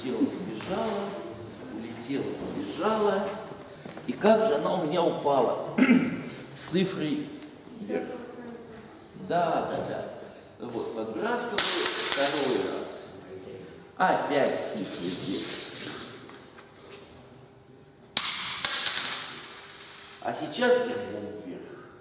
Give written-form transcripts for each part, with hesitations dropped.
улетела, побежала, улетела, побежала. И как же она у меня упала? Цифрой вверх. Да. Вот, подбрасываю второй раз. Опять цифры вверх. А сейчас гербом вверх.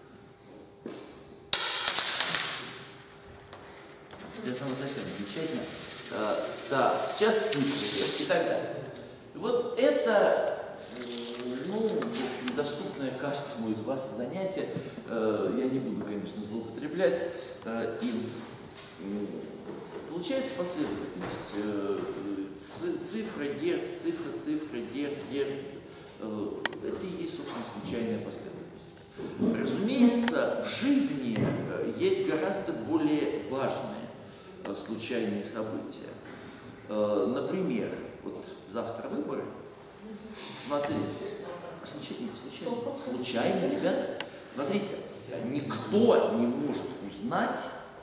Сейчас оно совсем замечательно. Да, сейчас цифры вверх и так далее. Вот это, ну, в общем, доступное каждому из вас занятие. Я не буду, конечно, злоупотреблять им. Получается последовательность. Цифра, герб, цифра, герб. Это и есть, собственно, случайная последовательность. Разумеется, в жизни есть гораздо более важные случайные события. Например, вот завтра выборы. Смотрите, случайно, ребята. Смотрите, никто не может узнать,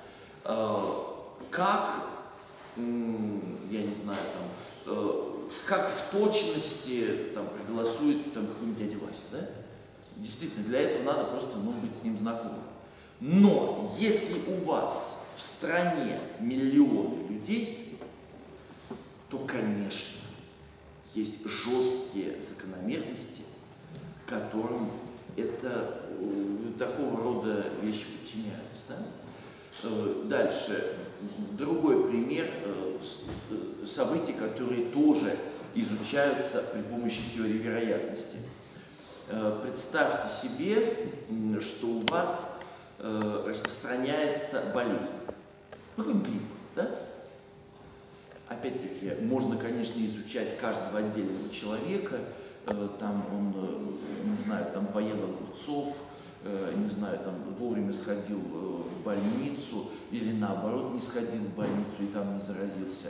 как, я не знаю, там, как в точности там проголосует там какой-нибудь дядя Вася, да? Действительно, для этого надо просто, ну, быть с ним знакомым. Но если у вас в стране миллионы людей, то, конечно, есть жесткие закономерности, которым это, такого рода вещи подчиняются. Да? Дальше. Другой пример событий, которые тоже изучаются при помощи теории вероятности. Представьте себе, что у вас распространяется болезнь. Ну, какой-нибудь грипп, да? Опять-таки, можно, конечно, изучать каждого отдельного человека. Там он, не знаю, там поел огурцов, не знаю, там вовремя сходил в больницу или наоборот не сходил в больницу и там не заразился.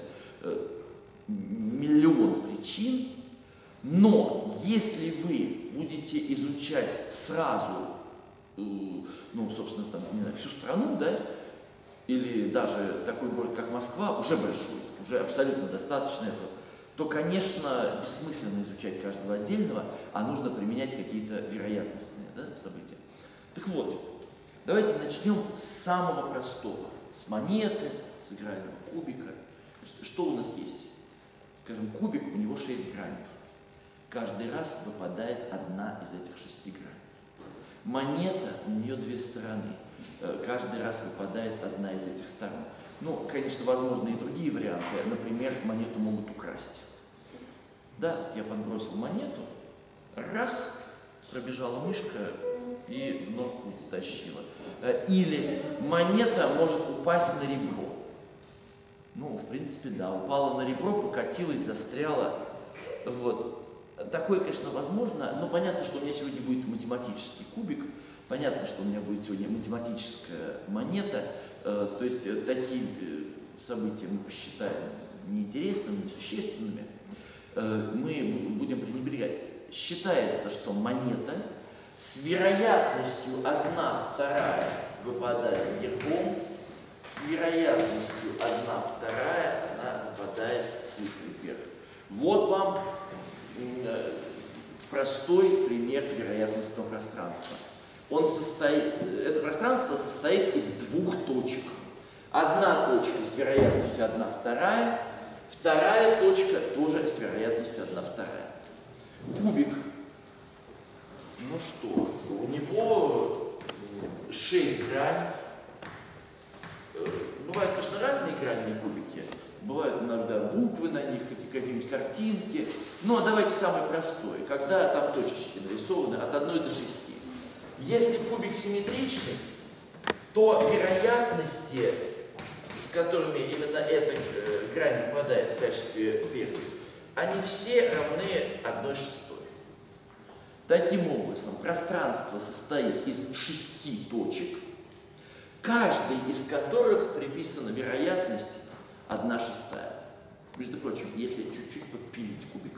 Миллион причин, но если вы будете изучать сразу, ну, собственно, там, не знаю, всю страну, да, или даже такой город, как Москва, уже большой, уже абсолютно достаточно этого, то, конечно, бессмысленно изучать каждого отдельного, а нужно применять какие-то вероятностные, да, события. Так вот, давайте начнем с самого простого, с монеты, с игрального кубика. Что у нас есть? Скажем, кубик, у него 6 граней. Каждый раз выпадает одна из этих 6 граней. Монета, у нее 2 стороны. Каждый раз выпадает одна из этих сторон. Ну, конечно, возможны и другие варианты. Например, монету могут украсть. Да, вот я подбросил монету, раз, пробежала мышка и в норку утащила. Или монета может упасть на ребро. Ну, в принципе, да, упала на ребро, покатилась, застряла. Вот. Такое, конечно, возможно, но понятно, что у меня сегодня будет математический кубик, понятно, что у меня будет сегодня математическая монета, то есть такие события мы посчитаем неинтересными, несущественными, мы будем пренебрегать. Считается, что монета с вероятностью 1/2 выпадает гербом, с вероятностью 1/2 она выпадает цифрой вверх. Вот вам простой пример вероятностного пространства. Это пространство состоит из 2 точек. Одна точка с вероятностью 1/2, вторая точка тоже с вероятностью 1/2. Кубик. Ну что, у него 6 граней. Бывают, конечно, разные грани кубики. Бывают иногда буквы на них, какие-нибудь картинки. Ну, а давайте самый простой, когда там точечки нарисованы от 1 до 6. Если кубик симметричный, то вероятности, с которыми именно эта грань выпадает в качестве первой, они все равны 1/6. Таким образом, пространство состоит из 6 точек, каждой из которых приписана вероятность 1/6. Между прочим, если чуть-чуть подпилить кубик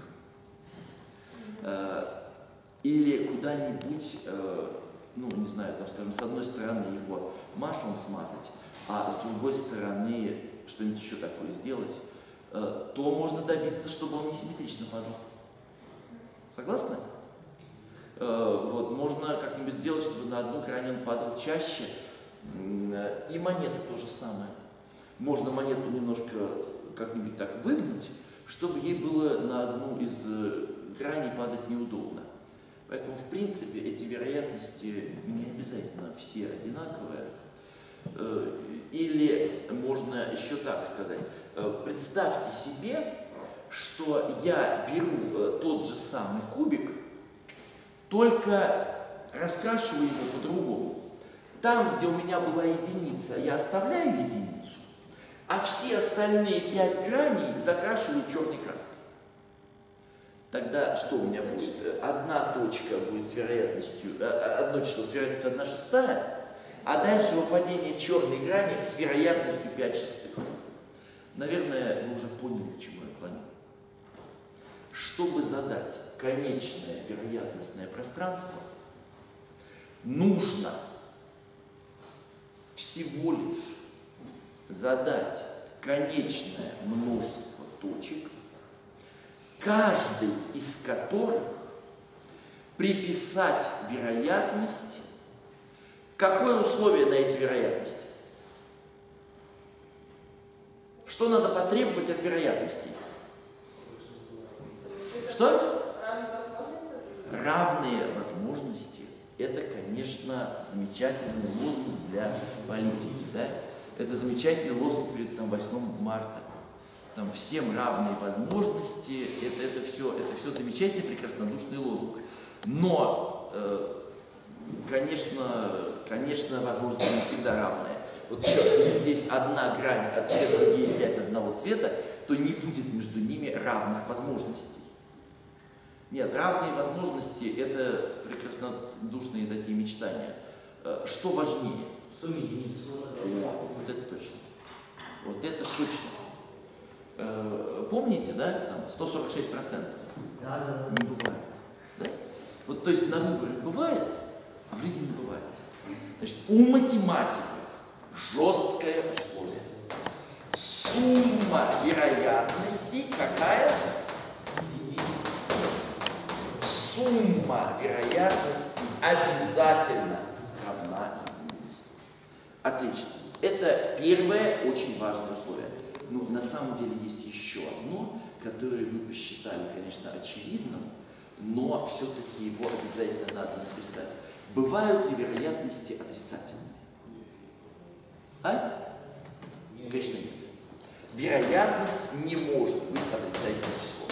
или куда-нибудь, ну, не знаю, там, скажем, с одной стороны его маслом смазать, а с другой стороны что-нибудь еще такое сделать, то то можно добиться, чтобы он несимметрично падал. Согласны? Вот, можно как-нибудь сделать, чтобы на одну грань он падал чаще. И монету то же самое. Можно монету немножко как-нибудь так выгнуть, чтобы ей было на одну из граней падать неудобно. Поэтому, в принципе, эти вероятности не обязательно все одинаковые. Или можно еще так сказать. Представьте себе, что я беру тот же самый кубик, только раскрашиваю его по-другому. Там, где у меня была единица, я оставляю единицу, а все остальные 5 граней закрашиваю черной краской. Тогда что у меня будет? Одна точка будет с вероятностью, одно число с вероятностью 1/6, а дальше выпадение черной грани с вероятностью 5/6. Наверное, вы уже поняли, к чему я клоню. Чтобы задать конечное вероятностное пространство, нужно всего лишь задать конечное множество точек, каждый из которых приписать вероятность. Какое условие на эти вероятности? Что надо потребовать от вероятностей? Что? Равные возможности. Это, конечно, замечательный лозунг для политики. Да? Это замечательный лозунг перед 8 марта. Там всем равные возможности. Это все замечательный, прекраснодушный лозунг. Но, конечно, возможности не всегда равные. Вот еще раз, если здесь одна грань, а все другие 5 одного цвета, то не будет между ними равных возможностей. Нет, равные возможности – это прекраснодушные такие мечтания. Что важнее? Сумма единиц. Вот это точно. Вот это точно. Помните, да, там 146%? Да. Не бывает. Да? Вот, то есть на выборах бывает, а в жизни не бывает. Значит, у математиков жесткое условие. Сумма вероятностей какая? Сумма вероятностей обязательно равна единице. Отлично. Это первое очень важное условие. Но на самом деле есть еще одно, которое вы посчитали, конечно, очевидным, но все-таки его обязательно надо написать. Бывают ли вероятности отрицательные? Конечно, нет. Вероятность не может быть отрицательным числом.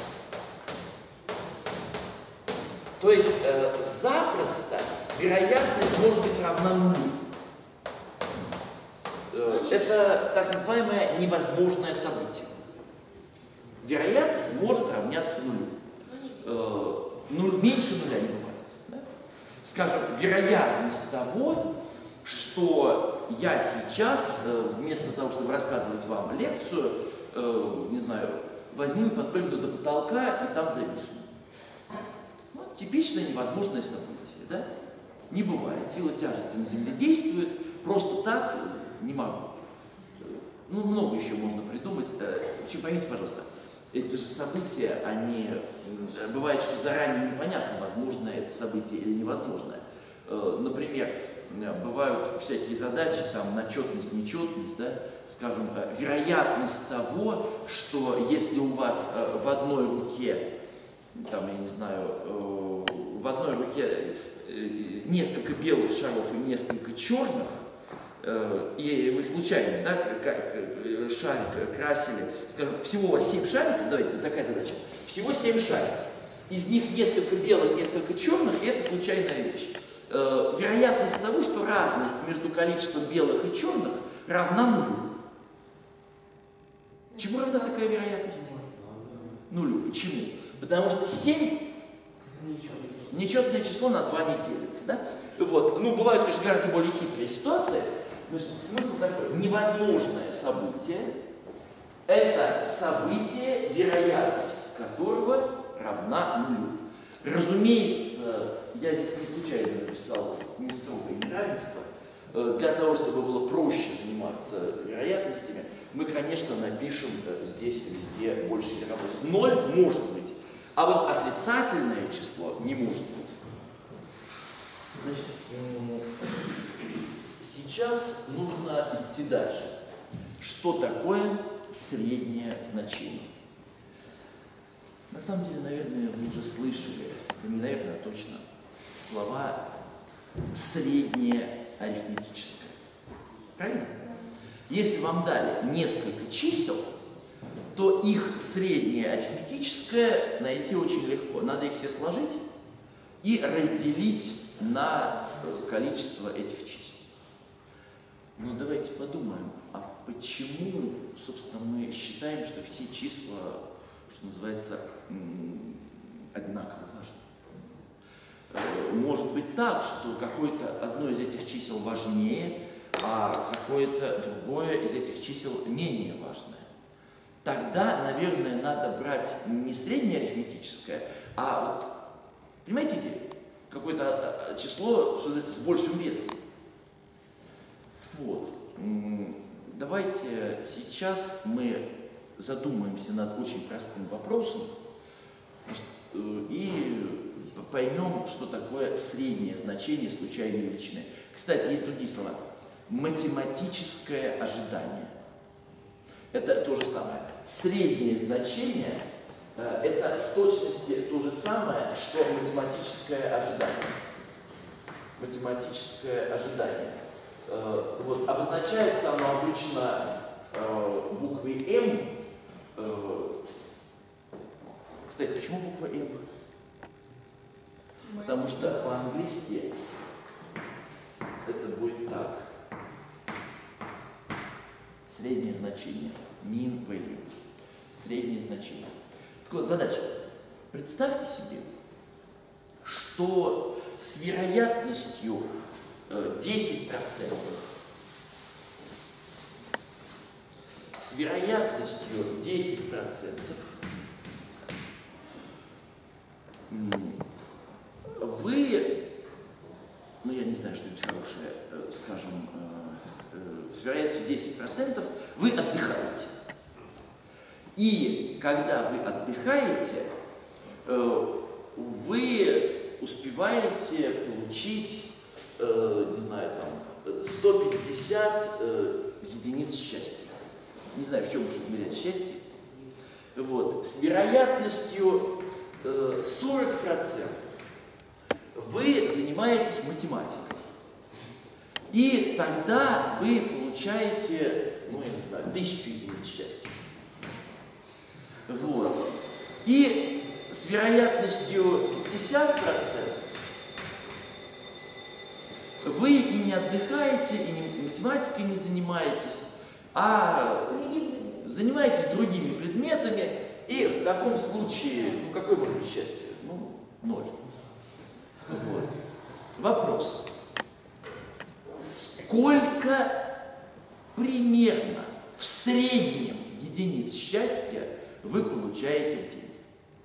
То есть запросто вероятность может быть равна нулю. Это так называемое невозможное событие. Вероятность может равняться нулю. Меньше нуля не бывает. Да? Скажем, вероятность того, что я сейчас, вместо того, чтобы рассказывать вам лекцию, не знаю, возьму и подпрыгну до потолка и там зависну. Вот типичное невозможное событие. Да? Не бывает. Сила тяжести на Земле действует. Просто так не могу. Ну, много еще можно придумать. Поймите, пожалуйста, эти же события, они... Бывает, что заранее непонятно, возможное это событие или невозможное. Например, бывают всякие задачи, там, на четность, нечетность, да? Скажем, вероятность того, что если у вас в одной руке, там, я не знаю, в одной руке несколько белых шаров и несколько черных, и вы случайно, да, шарик красили, скажем, всего у вас 7 шариков, давайте, такая задача, всего 7 шариков, из них несколько белых, несколько черных, и это случайная вещь. Вероятность того, что разность между количеством белых и черных равна нулю. Чему равна такая вероятность? Нулю. Почему? Потому что 7 нечетное число на 2 не делится. Да? Вот. Ну, бывают, конечно, гораздо более хитрые ситуации. Но смысл такой. Невозможное событие – это событие, вероятность которого равна нулю. Разумеется, я здесь не случайно написал не строгое неравенство. Для того, чтобы было проще заниматься вероятностями, мы, конечно, напишем здесь везде больше или равно. 0 может быть, а вот отрицательное число не может быть. Значит, сейчас нужно идти дальше. Что такое среднее значение? На самом деле, наверное, вы уже слышали, да не наверное, а точно, слова «среднее арифметическое». Правильно? Если вам дали несколько чисел, то их среднее арифметическое найти очень легко. Надо их все сложить и разделить на количество этих чисел. Но давайте подумаем, а почему, собственно, мы считаем, что все числа, что называется, одинаково важны? Может быть так, что какое-то одно из этих чисел важнее, а какое-то другое из этих чисел менее важное. Тогда, наверное, надо брать не среднее арифметическое, а вот, понимаете идею? Какое-то число, что называется, с большим весом. Вот. Давайте сейчас мы задумаемся над очень простым вопросом и поймем, что такое среднее значение случайной величины. Кстати, есть другие слова. Математическое ожидание. Это то же самое. Среднее значение – это в точности то же самое, что математическое ожидание. Математическое ожидание. Вот, обозначается оно обычно буквой М. Кстати, почему буква М? Потому что по-английски это будет так. Среднее значение. Mean value. Среднее значение. Так вот, задача. Представьте себе, что с вероятностью 10%, с вероятностью 10% вы, ну я не знаю, что-нибудь хорошее, скажем, с вероятностью 10% вы отдыхаете. И когда вы отдыхаете, вы успеваете получить, не знаю, там, 150 единиц счастья. Не знаю, в чем же измерять счастье. Вот. С вероятностью 40% вы занимаетесь математикой. И тогда вы получаете, ну, я не знаю, 1000 единиц счастья. Вот. И с вероятностью 50% вы и не отдыхаете, и математикой не занимаетесь, а занимаетесь другими предметами, и в таком случае, ну, какое может быть счастье? Ну, 0. Вот. Вопрос. Сколько примерно в среднем единиц счастья вы получаете в день?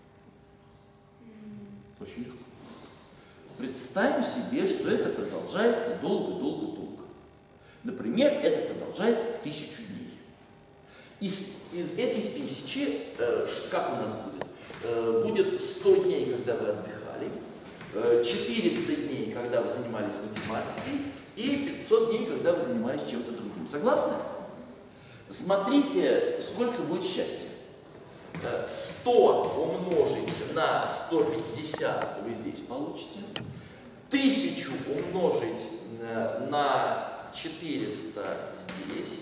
Очень легко. Представим себе, что это продолжается долго-долго-долго. Например, это продолжается 1000 дней. Из этой 1000, как у нас будет? Будет 100 дней, когда вы отдыхали, 400 дней, когда вы занимались математикой, и 500 дней, когда вы занимались чем-то другим. Согласны? Смотрите, сколько будет счастья. 100 умножить на 150 вы здесь получите. 1000 умножить на 400 здесь.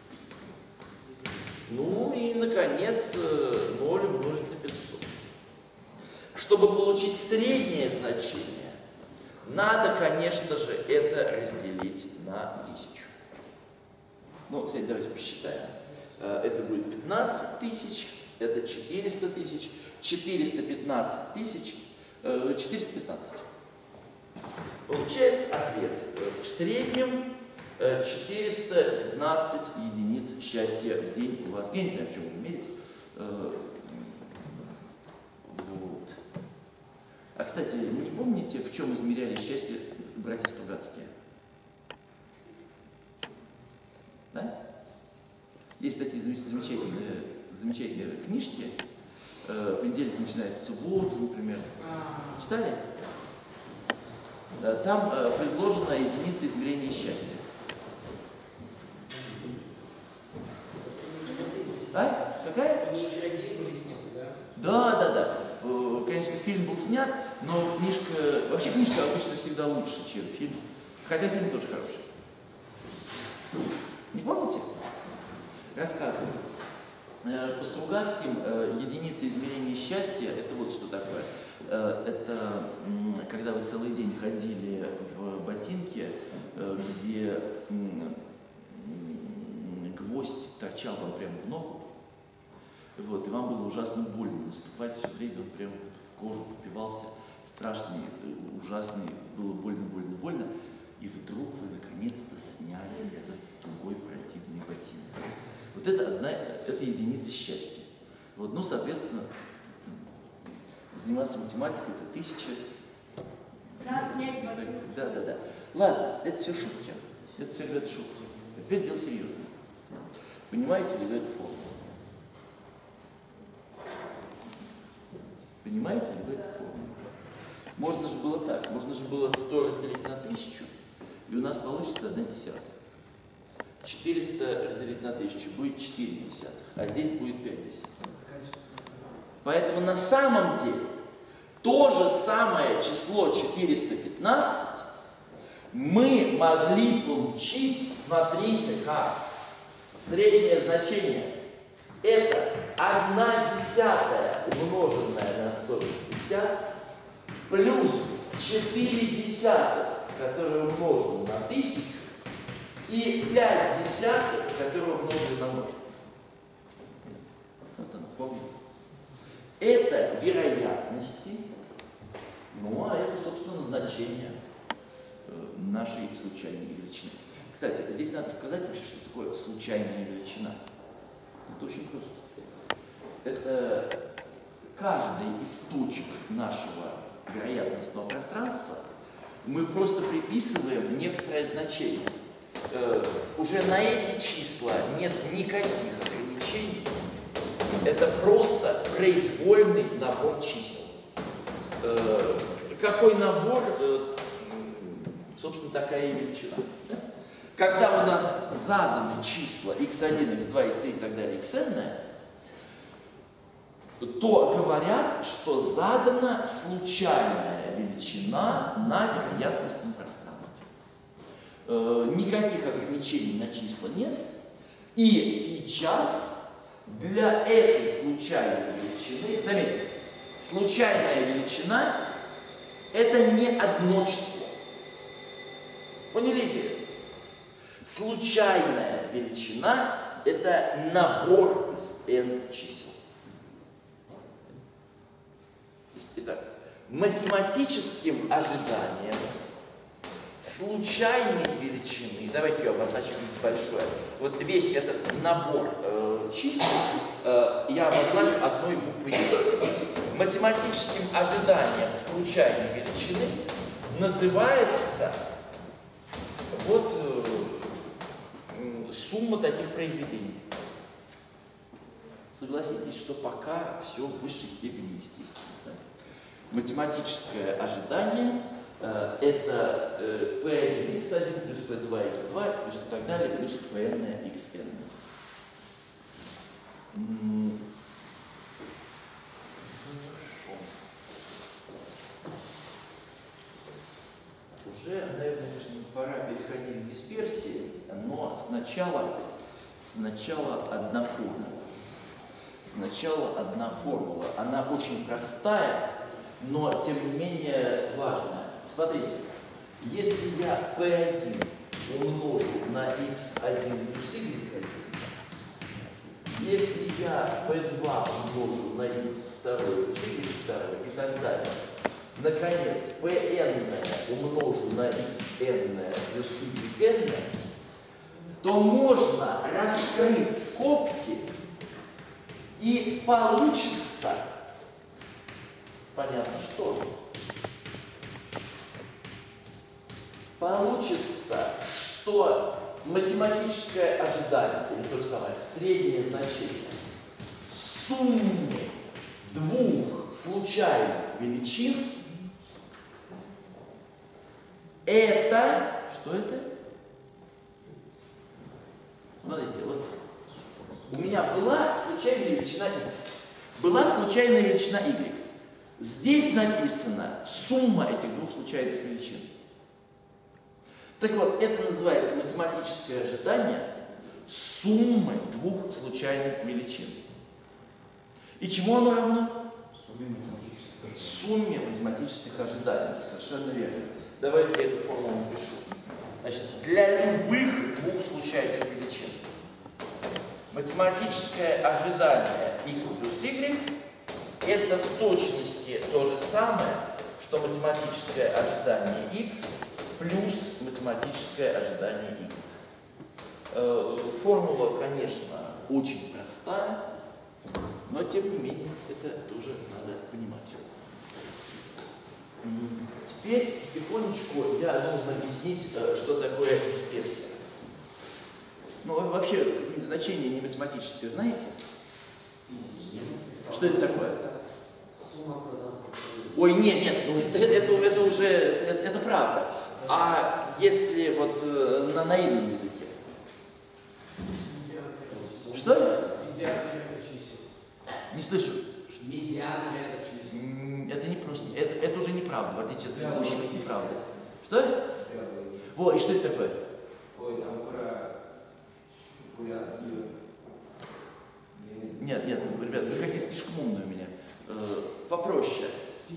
Ну и, наконец, 0 умножить на 500. Чтобы получить среднее значение, надо, конечно же, это разделить на 1000. Ну, кстати, давайте посчитаем. Это будет 15 тысяч, это 400 тысяч, 415 тысяч, 415. Получается ответ. В среднем 415 единиц счастья в день у вас. Я не знаю, в чем вы мерите. Вот. А, кстати, не помните, в чем измеряли счастье братья Стругацкие? Есть такие замечательные книжки. Понедельник начинается с субботу, например. Читали? Там предложена единица измерения счастья. А? Какая? Они еще один были сняты, да? Да. Конечно, фильм был снят, но книжка... Вообще книжка обычно всегда лучше, чем фильм. Хотя фильм тоже хороший. Не помните? Рассказываю. По Стругацким единица измерения счастья – это вот что такое. Это когда вы целый день ходили в ботинке, где гвоздь торчал вам прямо в ногу, вот, и вам было ужасно больно наступать все время, он прямо вот в кожу впивался, страшный, ужасный, было больно, и вдруг вы наконец-то сняли этот тугой противный ботинок. Вот это единица счастья. Вот, ну, соответственно, заниматься математикой – это 1000. Да, снять ботинок. Да. Ладно, это все шутки. Это все, ребята, шутки. Теперь дело серьезное. Понимаете ли вы эту формулу? Понимаете ли вы эту формулу? Можно же было так. Можно же было 100 разделить на 1000, и у нас получится 1/10. 400 разделить на 1000 будет 4 десятых, а здесь будет 5 десятых. Поэтому на самом деле то же самое число 415 мы могли получить, смотрите как, среднее значение. Это 1/10 умноженное на 150 плюс 4 десятых, которое умножено на 1000, и 5 десятых, которые умножили на 0. Вот оно, помните. Это вероятности, ну а это, собственно, значение нашей случайной величины. Кстати, здесь надо сказать вообще, что такое случайная величина. Это очень просто. Это каждый из точек нашего вероятностного пространства мы просто приписываем некоторое значение. Уже на эти числа нет никаких ограничений. Это просто произвольный набор чисел. Какой набор, собственно, такая и величина. Когда у нас заданы числа x1, x2, x3 и так далее, xn, то говорят, что задана случайная величина на вероятностном пространстве. Никаких ограничений на числа нет. И сейчас для этой случайной величины, заметьте, случайная величина – это не одно число. Поняли идею? Случайная величина – это набор из n чисел. Итак, математическим ожиданием случайной величины, давайте ее обозначим с большой, вот весь этот набор чисел я обозначу одной буквой S. Математическим ожиданием случайной величины называется вот сумма таких произведений. Согласитесь, что пока все в высшей степени естественно. Да? Математическое ожидание это P1x1 плюс P2x2 плюс и так далее, плюс Pn xn. Уже, наверное, конечно, пора переходить к дисперсии, но сначала одна формула. Сначала одна формула. Она очень простая, но тем не менее важная. Смотрите, если я P1 умножу на x1 плюс y1, если я P2 умножу на x2 плюс y2 и так далее, наконец, Pn умножу на xn плюс yn, то можно раскрыть скобки и получится, понятно что, получится, что математическое ожидание, или то же самое, среднее значение суммы двух случайных величин, это, что это? Смотрите, вот у меня была случайная величина x, была случайная величина y. Здесь написана сумма этих двух случайных величин. Так вот, это называется математическое ожидание суммы двух случайных величин. И чему оно равно? Сумме математических ожиданий. Совершенно верно. Давайте я эту формулу напишу. Значит, для любых двух случайных величин математическое ожидание x плюс y это в точности то же самое, что математическое ожидание x плюс математическое ожидание y. Формула, конечно, очень простая, но тем не менее это тоже надо понимать. Теперь потихонечку я должен объяснить, что такое дисперсия. Ну, вы вообще какие-нибудь значения не математическое знаете? Что это такое? Ой, нет, ну, это уже, это правда. А если вот на наивном языке? Что? Медиана ряда чисел. Не слышу. Медиана ряда чисел. Это не просто, это уже неправда, в отличие от предыдущего, это неправда. Что? Во, и что это такое? Ой, там про калькуляцию. Нет, ребят, вы хотите слишком умные у меня. Попроще.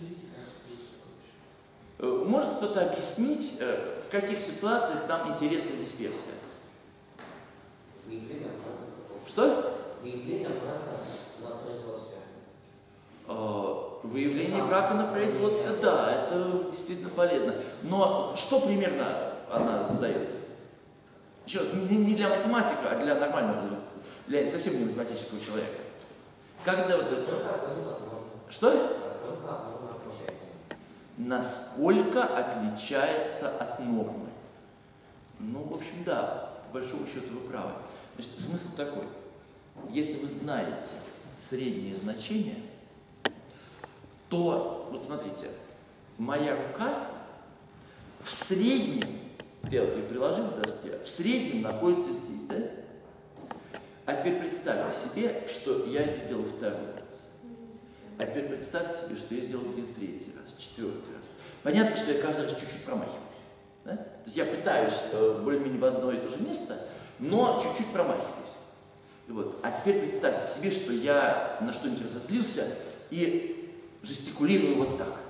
Может кто-то объяснить, в каких ситуациях нам интересна дисперсия? Что? Выявление брака на производстве. Выявление брака на производстве, да, это действительно полезно. Но что примерно она задает? Еще раз, не для математика, а для нормального, для совсем не математического человека. Когда вот это... Что? Насколько отличается от нормы? Ну, в общем, да, по большому счету вы правы. Значит, смысл такой. Если вы знаете среднее значение, то, вот смотрите, моя рука в среднем, я вот ее приложил к доске, в среднем находится здесь, да? А теперь представьте себе, что я это сделал второй раз. А теперь представьте себе, что я сделал это третий раз, четвертый раз. Понятно, что я каждый раз чуть-чуть промахиваюсь. Да? То есть я пытаюсь более-менее в одно и то же место, но чуть-чуть промахиваюсь. Вот. А теперь представьте себе, что я на что-нибудь разозлился и жестикулирую вот так.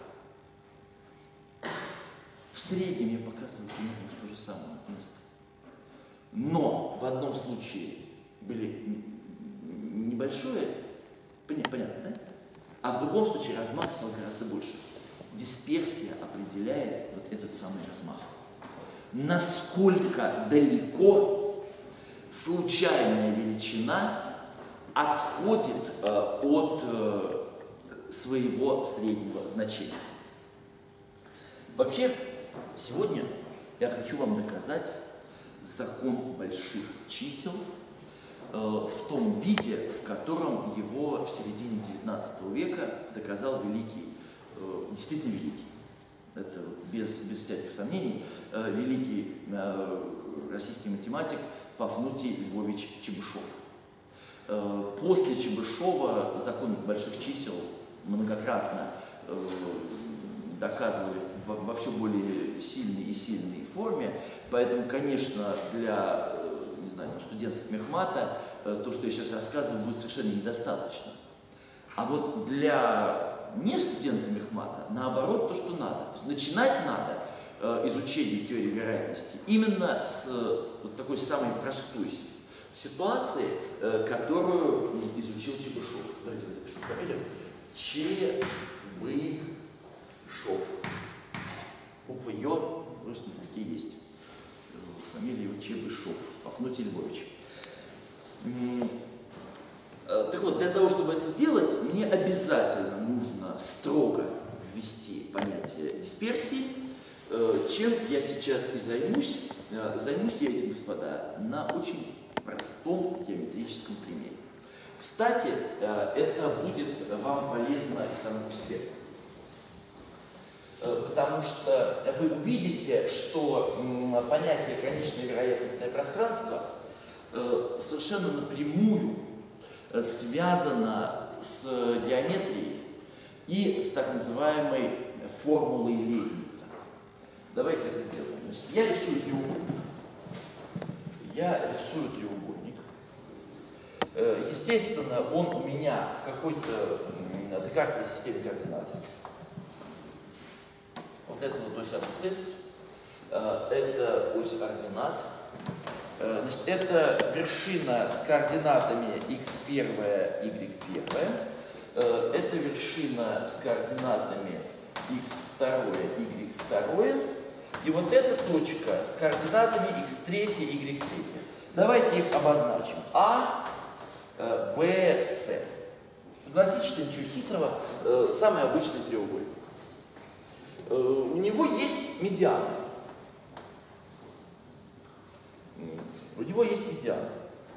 В среднем я показываю примерно в то же самое место. Но в одном случае были небольшое, понятно, да? А в другом случае размах стал гораздо больше. Дисперсия определяет вот этот самый размах. Насколько далеко случайная величина отходит от своего среднего значения. Вообще, сегодня я хочу вам доказать закон больших чисел в том виде, в котором его в середине XIX века доказал великий, действительно великий, это без всяких сомнений, великий российский математик Пафнутий Львович Чебышев. После Чебышева закон больших чисел многократно доказывали во все более сильной и сильной форме, поэтому, конечно, для студентов мехмата то, что я сейчас рассказываю, будет совершенно недостаточно. А вот для не студента мехмата, наоборот, то, что надо. Начинать надо изучение теории вероятности именно с вот такой самой простой ситуации, которую изучил Чебышев. Давайте я запишу фамилию. Чебышев. Буква Ё просто такие есть. Фамилия его Чебышев, Пафнутий Львович. Так вот, для того, чтобы это сделать, мне обязательно нужно строго ввести понятие дисперсии, чем я сейчас и займусь. займусь я этим, господа, на очень простом геометрическом примере. Кстати, это будет вам полезно и само по себе. Потому что вы увидите, что понятие конечное вероятностное пространство совершенно напрямую связано с геометрией и с так называемой формулой Лейбница. Давайте это сделаем. Значит, я рисую треугольник. Естественно, он у меня в какой-то декартовой системе координат. Вот это вот ось абсцисс, это ось ординат. Значит, это вершина с координатами x1, y1. Это вершина с координатами x2, y2. И вот эта точка с координатами x3, y3. Давайте их обозначим. А, Б, С. Согласитесь, что ничего хитрого, самый обычный треугольник. У него есть медиана. У него есть медиана.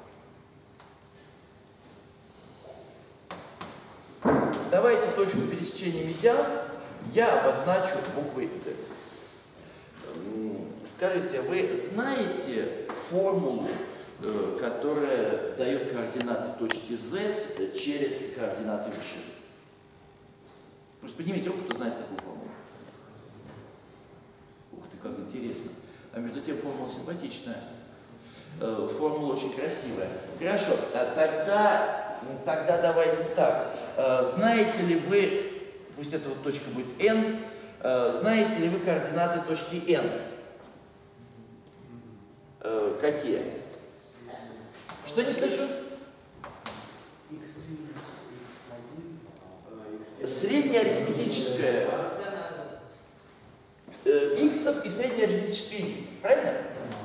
Давайте точку пересечения медиан я обозначу буквой Z. Скажите, вы знаете формулу, которая дает координаты точки Z через координаты вершины? Просто поднимите руку, кто знает такую формулу. Ух ты, как интересно. А между тем формула симпатичная. Формула очень красивая. Хорошо, тогда давайте так. Знаете ли вы, пусть эта вот точка будет N, знаете ли вы координаты точки N? Какие? Что не слышу? Средняя арифметическая иксов и средняя арифметическая y, правильно?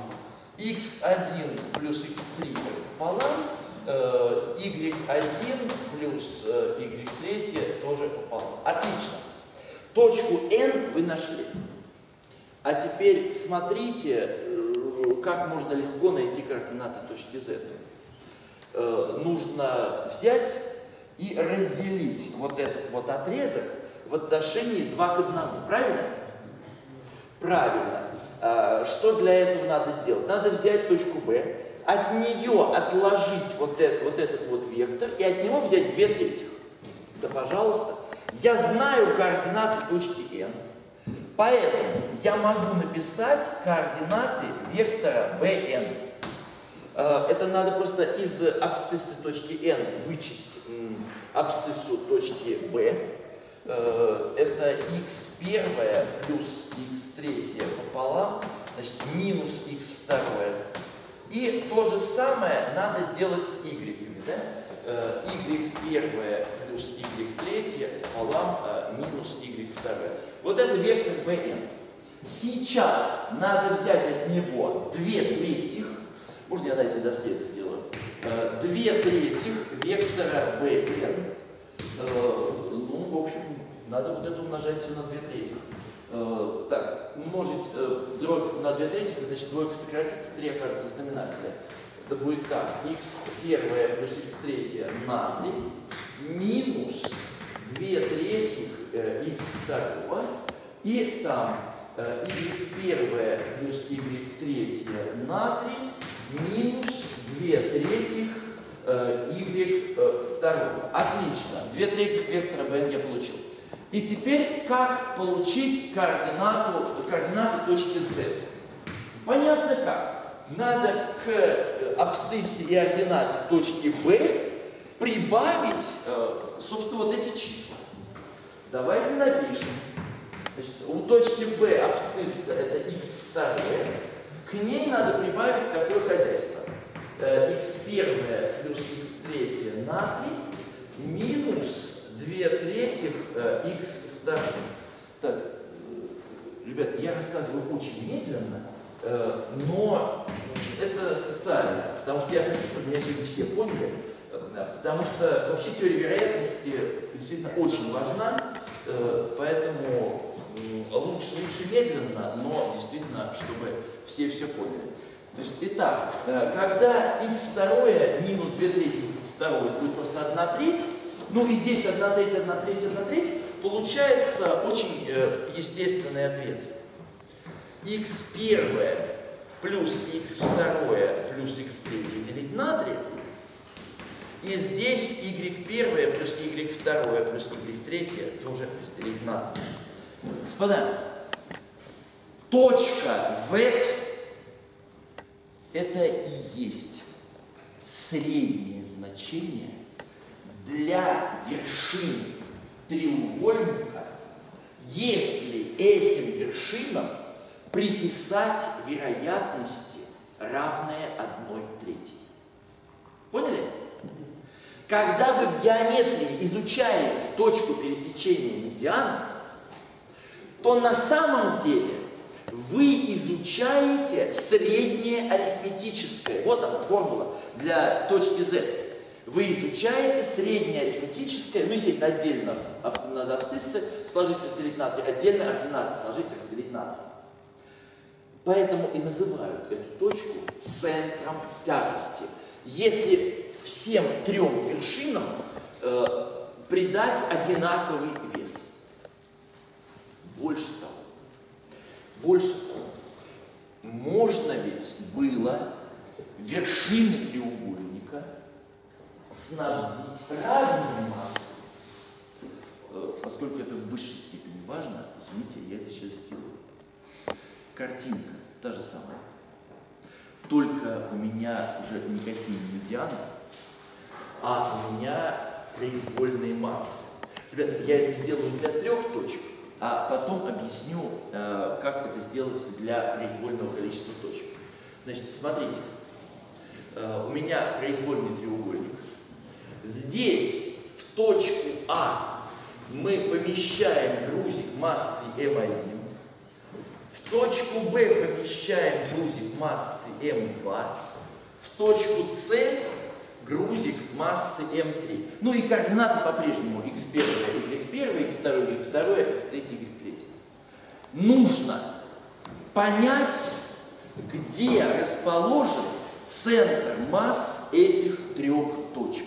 x1 плюс x3 пополам, y1 плюс y3 тоже пополам. Отлично. Точку n вы нашли. А теперь смотрите, как можно легко найти координаты точки z. Нужно взять и разделить вот этот вот отрезок в отношении 2 к 1. Правильно? Правильно. Что для этого надо сделать? Надо взять точку B, от нее отложить вот этот вот вектор и от него взять 2/3. Да, пожалуйста. Я знаю координаты точки n, поэтому я могу написать координаты вектора bn. Это надо просто из абсциссы точки n вычесть абсциссу точки b. Это x1 плюс x3 пополам, значит, минус x2. И то же самое надо сделать с y. Да? y1 плюс y3 пополам минус y2. Вот это вектор bn. Сейчас надо взять от него 2/3. Можно я на этой доске это сделаю? 2/3 вектора bn. Ну, в общем, надо вот это умножать все на 2/3. Так, умножить дробь на 2/3, значит, двойка сократится, 3 окажется в знаменателе. Это будет так, x1 плюс x3 на 3 минус 2/3 x2. И там y1 плюс y3 на 3 минус 2/3 y2. Отлично. 2/3 вектора bn я получил. И теперь как получить координаты точки z? Понятно как. Надо к абсциссе и ординате точки b прибавить, собственно, вот эти числа. Давайте напишем. Значит, у точки b абсцисса это x2. К ней надо прибавить такое хозяйство. x1 плюс x3 на 3 минус 2/3 x2. Так, ребята, я рассказываю очень медленно, но это специально, потому что я хочу, чтобы меня сегодня все поняли, потому что вообще теория вероятности действительно очень важна, поэтому лучше медленно, но действительно, чтобы все поняли. Значит, итак, когда x2 минус 2 трети x2 будет просто 1/3, ну и здесь 1/3, 1/3, 1/3, получается очень естественный ответ. x1 плюс x2 плюс x3 делить на 3. И здесь y1 плюс y2 плюс y3 тоже делить на 3. Господа, точка z это и есть среднее значение для вершин треугольника, если этим вершинам приписать вероятности, равные 1/3. Поняли? Когда вы в геометрии изучаете точку пересечения медиан, то на самом деле вы изучаете среднее арифметическое. Вот она формула для точки z. Вы изучаете среднее арифметическое, ну, естественно, отдельно надо абсциссы сложить, разделить на 3, отдельно ординаты сложить, разделить на 3. Поэтому и называют эту точку центром тяжести. Если всем трем вершинам придать одинаковый вес. Больше того, можно ведь было вершины треугольника снабдить разными массами. Поскольку это в высшей степени важно, извините, я это сейчас сделаю. Картинка та же самая. Только у меня уже никакие не медианы, а у меня произвольные массы. Ребята, я это сделаю для 3 точек, а потом объясню, как это сделать для произвольного количества точек. Значит, смотрите, у меня произвольный треугольник. Здесь в точку А мы помещаем грузик массой М1. В точку Б помещаем грузик массой М2. В точку С грузик массы М3. Ну и координаты по-прежнему x1, y1, x2, y2, x3, y3. Нужно понять, где расположен центр масс этих 3 точек.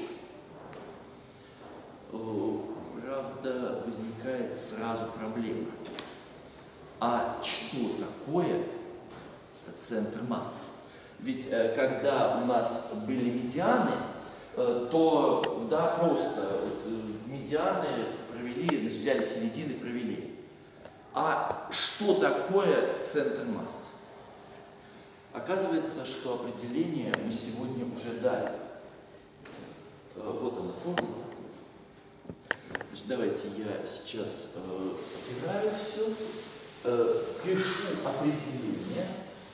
Правда, возникает сразу проблема. А что такое центр масс? Ведь когда у нас были медианы, то да, просто медианы провели, взяли середины, провели. А что такое центр масс? Оказывается, что определение мы сегодня уже дали. Вот она формула. Значит, давайте я сейчас стираю все. Пишу определение,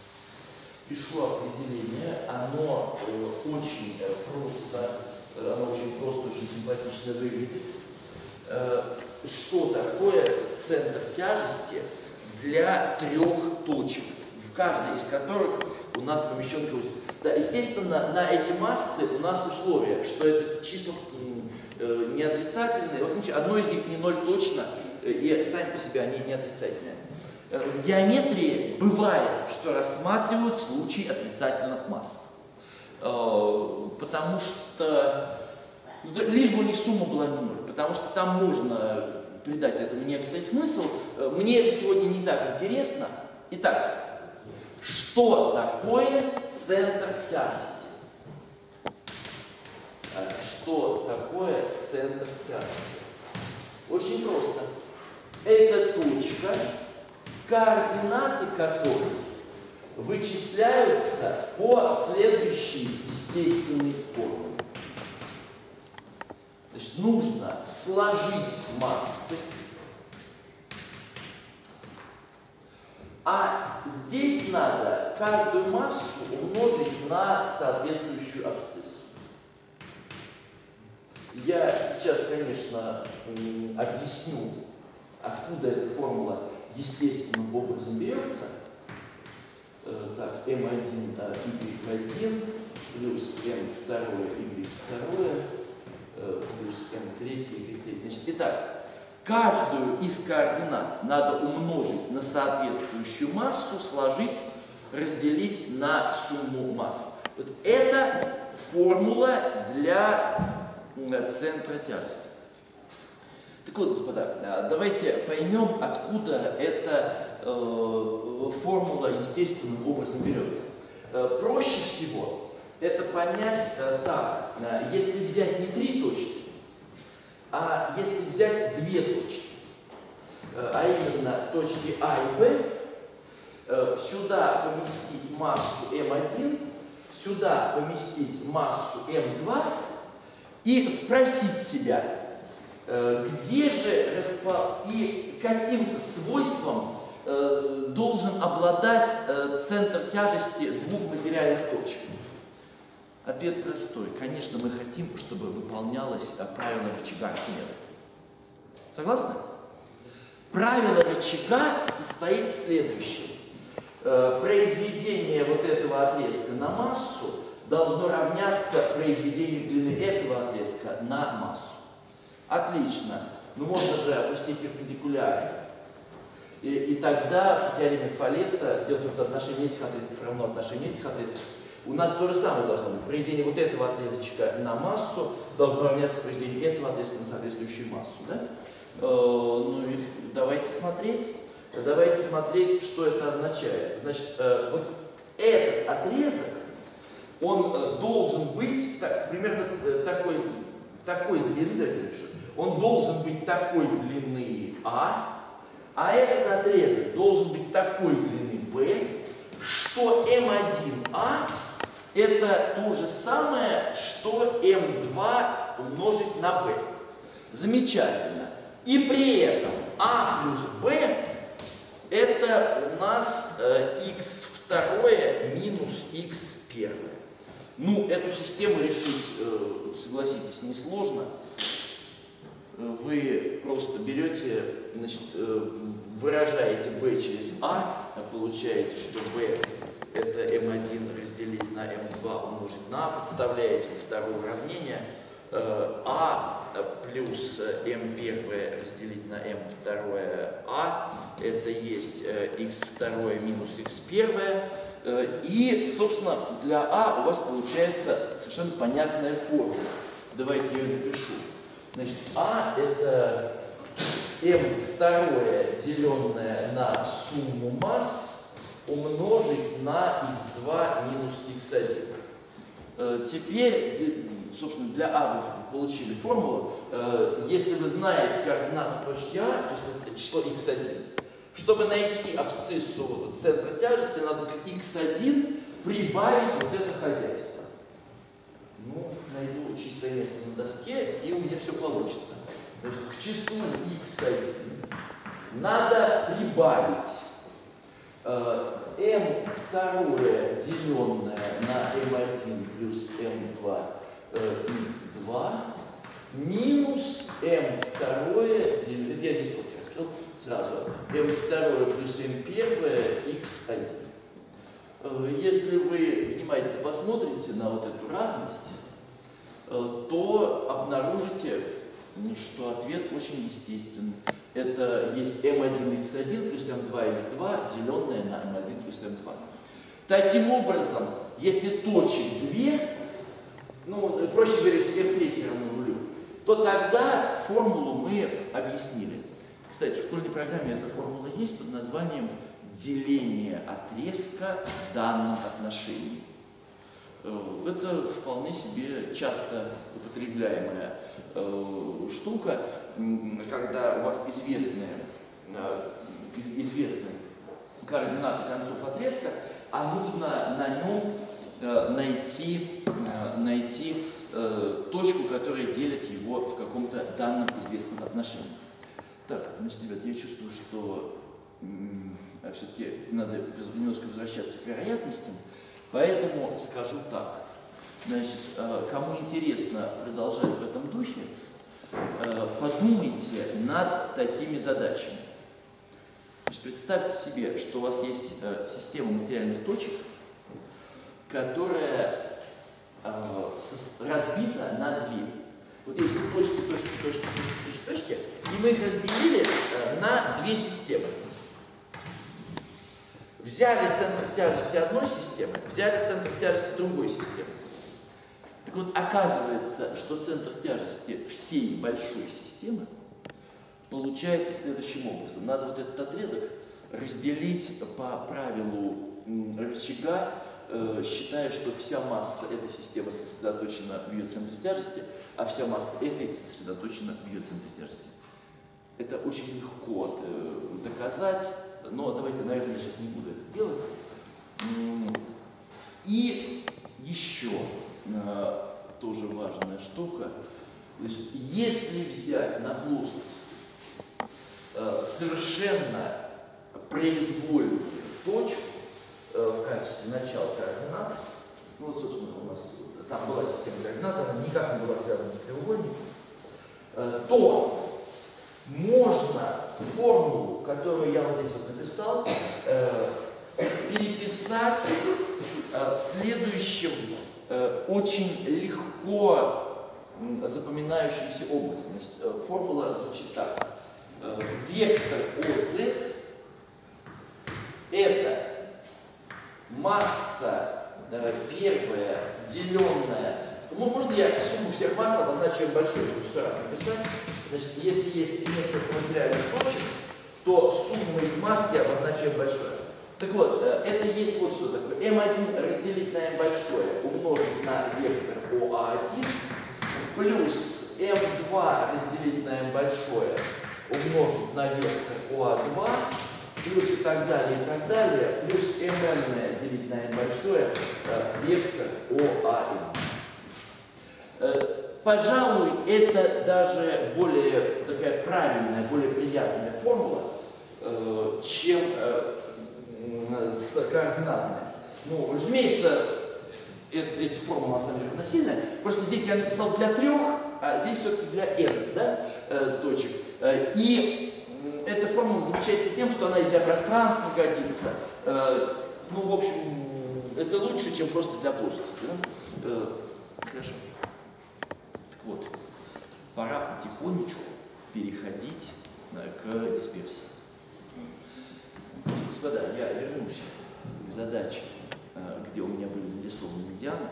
оно очень просто, очень симпатично выглядит. Что такое центр тяжести для 3 точек, в каждой из которых у нас помещен грузик? Да, естественно, на эти массы у нас условие, что это числа не отрицательные, во всяком случае, одно из них не 0 точно, и сами по себе они не отрицательные. В геометрии бывает, что рассматривают случай отрицательных масс. Потому что, лишь бы у них сумма была не 0, потому что там можно придать этому некоторый смысл. Мне это сегодня не так интересно. Итак, что такое центр тяжести? Что такое центр тяжести? Очень просто. Это точка, координаты которой вычисляются по следующей естественной формуле. Значит, нужно сложить массы, а здесь надо каждую массу умножить на соответствующую абсциссу. Я сейчас, конечно, объясню, откуда эта формула естественным образом берется. Так, m1, y1 плюс m2, y2 плюс m3, y3. Значит, итак, каждую из координат надо умножить на соответствующую массу, сложить, разделить на сумму масс. Вот это формула для центра тяжести. Так вот, господа, давайте поймем, откуда эта формула естественным образом берется. Проще всего это понять так, если взять не 3 точки, а если взять 2 точки, а именно точки А и Б, сюда поместить массу М1, сюда поместить массу М2 и спросить себя, где же и каким свойством должен обладать центр тяжести двух материальных точек? Ответ простой. Конечно, мы хотим, чтобы выполнялось правило рычага Архимеда. Согласны? Правило рычага состоит в следующем. Произведение вот этого отрезка на массу должно равняться произведению длины этого отрезка на массу. Отлично. Ну можно же опустить перпендикулярно. И тогда в теореме Фалеса, дело в том, что отношение этих отрезков равно отношению этих отрезков, у нас то же самое должно быть. Произведение вот этого отрезочка на массу должно равняться произведению этого отрезка на соответствующую массу. Да? Ну и давайте смотреть. Давайте смотреть, что это означает. Значит, вот этот отрезок, он должен быть примерно такой длины, давайте напишу. Он должен быть такой длины а этот отрезок должен быть такой длины b, что m1a это то же самое, что m2 умножить на b. Замечательно. И при этом a плюс b это у нас x2 минус x1. Ну, эту систему решить, согласитесь, несложно. Вы просто берете, значит, выражаете b через a, получаете, что b это m1 разделить на m2 умножить на a, подставляете второе уравнение, a плюс m1 разделить на m2a, это есть x2 минус x1, и, собственно, для a у вас получается совершенно понятная формула. Давайте я ее напишу. Значит, а это m2 деленное на сумму масс умножить на x2 минус x1. Теперь, собственно, для А вы получили формулу. Если вы знаете координаты точки А, то есть число x1, чтобы найти абсциссу центра тяжести, надо к x1 прибавить вот это хозяйство. Ну, найду чистое место на доске, и у меня все получится. Значит, к числу x1 надо прибавить m2 деленное на m1 плюс m2 x2 минус m2 деленное, я здесь сколько раскрыл сразу, m2 плюс m1 x1. Если вы внимательно посмотрите на вот эту разность, то обнаружите, что ответ очень естественный. Это есть m1 x1 плюс m2 x2 деленное на m1 плюс m2. Таким образом, если точек 2, ну, проще говоря, если m3 равно нулю, то тогда формулу мы объяснили. Кстати, в школьной программе эта формула есть под названием деление отрезка в данном отношении. Это вполне себе часто употребляемая штука, когда у вас известны координаты концов отрезка, а нужно на нем найти точку, которая делит его в каком-то данном известном отношении. Так, значит, ребят, я чувствую, что все-таки надо немножко возвращаться к вероятностям, поэтому скажу так. Значит, кому интересно продолжать в этом духе, подумайте над такими задачами. Значит, представьте себе, что у вас есть система материальных точек, которая разбита на две. Вот есть точки, точки, точки, точки, точки, точки, и мы их разделили на две системы. Взяли центр тяжести одной системы, взяли центр тяжести другой системы. Так вот, оказывается, что центр тяжести всей большой системы получается следующим образом. Надо вот этот отрезок разделить по правилу рычага, считая, что вся масса этой системы сосредоточена в ее центре тяжести, а вся масса этой сосредоточена в ее центре тяжести. Это очень легко доказать, но давайте, наверное, я сейчас не буду это делать. И еще тоже важная штука. Значит, если взять на плоскость совершенно произвольную точку в качестве начала координат, ну вот, собственно, у нас там была система координат, она никак не была связана с треугольником, то можно формулу, которую я вот здесь вот написал, переписать следующим очень легко запоминающимся образом. Значит, формула звучит так. Вектор ОЗ – это масса первая, деленная. Ну, можно я сумму всех масс обозначу большой, чтобы 100 раз написать. Значит, если есть несколько материальных точек, то сумму их масс я обозначаю большое. Так вот, это есть вот что такое. М1 разделить на М большое умножить на вектор ОА1 плюс М2 разделить на М большое умножить на вектор ОА2 плюс и так далее, плюс МН делить на М большое вектор ОАН. Пожалуй, это даже более такая правильная, более приятная формула, чем с координатами. Ну, разумеется, эти формулы на самом деле равносильны. Просто здесь я написал для 3, а здесь все-таки для n, да, точек. И эта формула замечательна тем, что она и для пространства годится. Ну, в общем, это лучше, чем просто для плоскости. Да? Хорошо. Так вот, пора потихонечку переходить к дисперсии. Господа, я вернусь к задаче, где у меня были нарисованы медианы,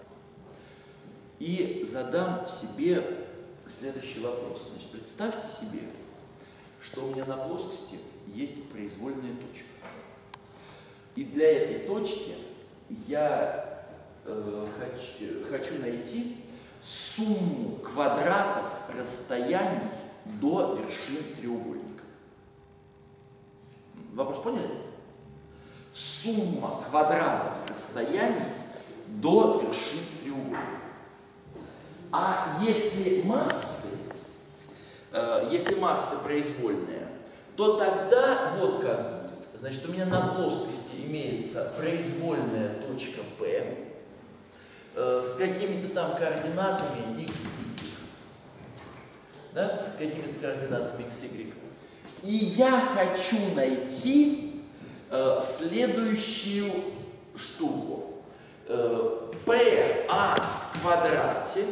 и задам себе следующий вопрос. Значит, представьте себе, что у меня на плоскости есть произвольная точка. И для этой точки я хочу найти сумму квадратов расстояний до вершин треугольника. Вопрос поняли? Сумма квадратов расстояний до вершин треугольника. А если массы произвольные, то тогда вот как будет. Значит, у меня на плоскости имеется произвольная точка P с какими-то там координатами x, y. Да? С какими-то координатами x, y. И я хочу найти следующую штуку. PA в квадрате,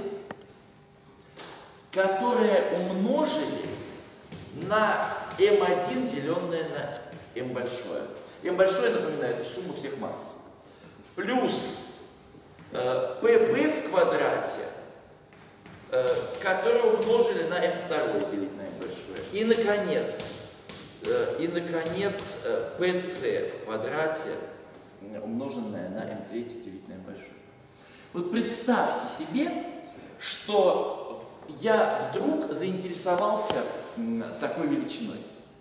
которое умножили на m1, деленное на m большое. m большое, напоминаю, это сумма всех масс. Плюс pb в квадрате, которое умножили на m2 делить на m большое. И, наконец, pc в квадрате, умноженное на m3 делить на m большое. Вот представьте себе, что я вдруг заинтересовался такой величиной.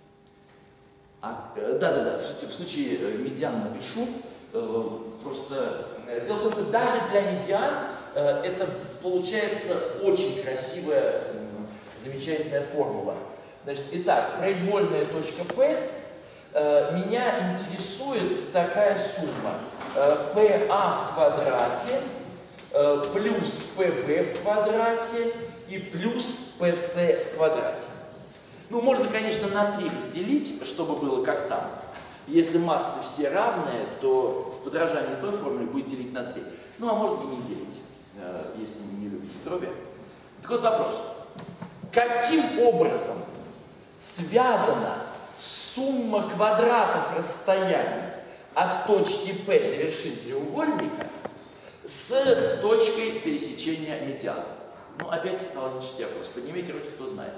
Да, в случае медиан напишу. Просто дело в том, что даже для медиан это получается очень красивая, замечательная формула. Значит, итак, произвольная точка P, меня интересует такая сумма. PA в квадрате плюс PB в квадрате и плюс PC в квадрате. Ну, можно, конечно, на 3 разделить, чтобы было как там. Если массы все равные, то в подражании той формуле будет делить на 3. Ну, а можно и не делить, если не любите дроби. Так вот вопрос. Каким образом связана сумма квадратов расстояний от точки P до вершин треугольника с точкой пересечения медианы. Ну, опять стало ништяк. Поднимите руки, кто знает.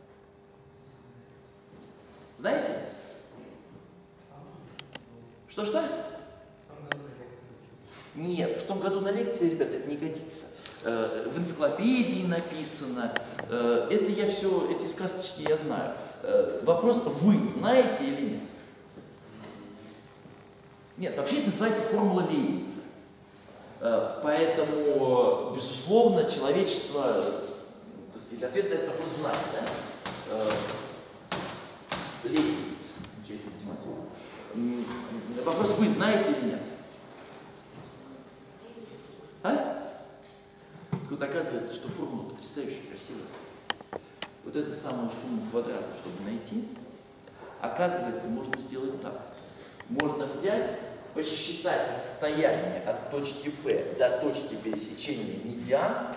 Знаете? Что-что? Нет, в том году на лекции, ребята, это не годится. В энциклопедии написано. Это я все, эти сказочки я знаю. Вопрос, вы знаете или нет? Нет, вообще это называется формула Лейбница. Поэтому, безусловно, человечество, так сказать, ответ на этот вопрос знает, да? Лейбниц, учитель математики. Вопрос, вы знаете или нет? А? Вот оказывается, что формула потрясающе красивая. Вот эту самую сумму квадратов, чтобы найти, оказывается, можно сделать так. Можно взять, посчитать расстояние от точки P до точки пересечения медиан,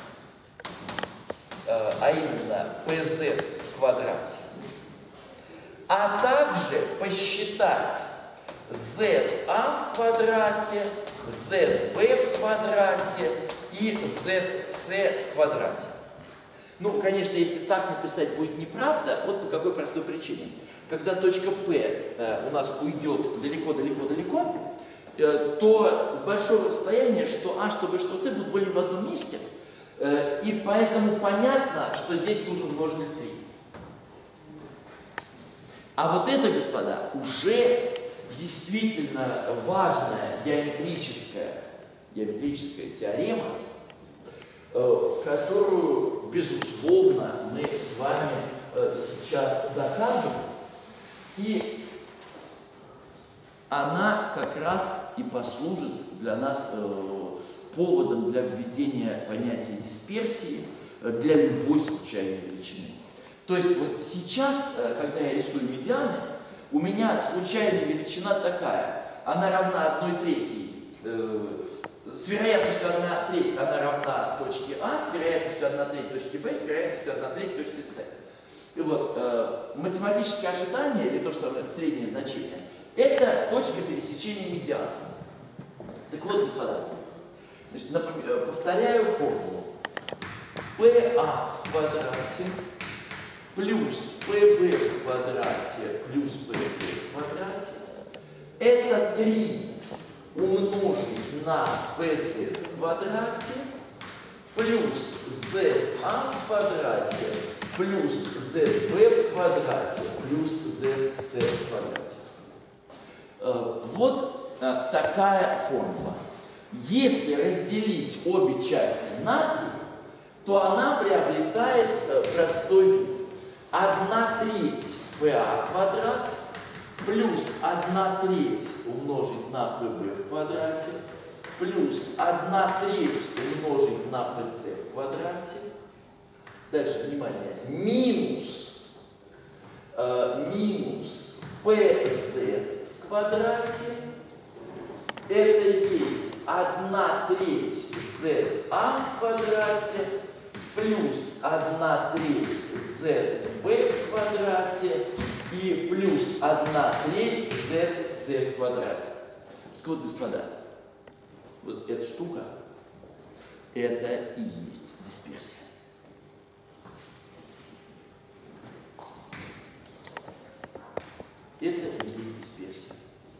а именно PZ в квадрате, а также посчитать ZA в квадрате, ZB в квадрате и ZC в квадрате. Ну, конечно, если так написать будет неправда, вот по какой простой причине. Когда точка P у нас уйдет далеко-далеко-далеко, то с большого расстояния, что А, что B, что C будут более в одном месте, и поэтому понятно, что здесь нужен множитель 3. А вот это, господа, уже действительно важная геометрическая теорема, которую, безусловно, мы с вами сейчас докажем. И она как раз и послужит для нас поводом для введения понятия дисперсии для любой случайной величины. То есть вот сейчас, когда я рисую медианы, у меня случайная величина такая. Она равна 1/3. С вероятностью 1/3 она равна точке А, с вероятностью 1/3 точки Б, с вероятностью 1/3 точки С. И вот математическое ожидание, или то, что среднее значение, это точка пересечения медиан. Так вот, господа, значит, повторяю формулу. PA в квадрате плюс PB в квадрате плюс PC в квадрате это 3 умножить на PZ в квадрате плюс ZA в квадрате плюс ZB в квадрате плюс ZC в квадрате. Вот такая формула. Если разделить обе части на 3, то она приобретает простой вид. 1/3 PA квадрат плюс 1/3 умножить на PB в квадрате плюс 1/3 умножить на PC в квадрате. Дальше, внимание, минус PZ в квадрате. Это есть 1/3 ZA в квадрате плюс 1/3 ZB в квадрате и плюс 1/3 ZC в квадрате. Так вот, господа, вот эта штука, это и есть дисперсия. Это и есть дисперсия.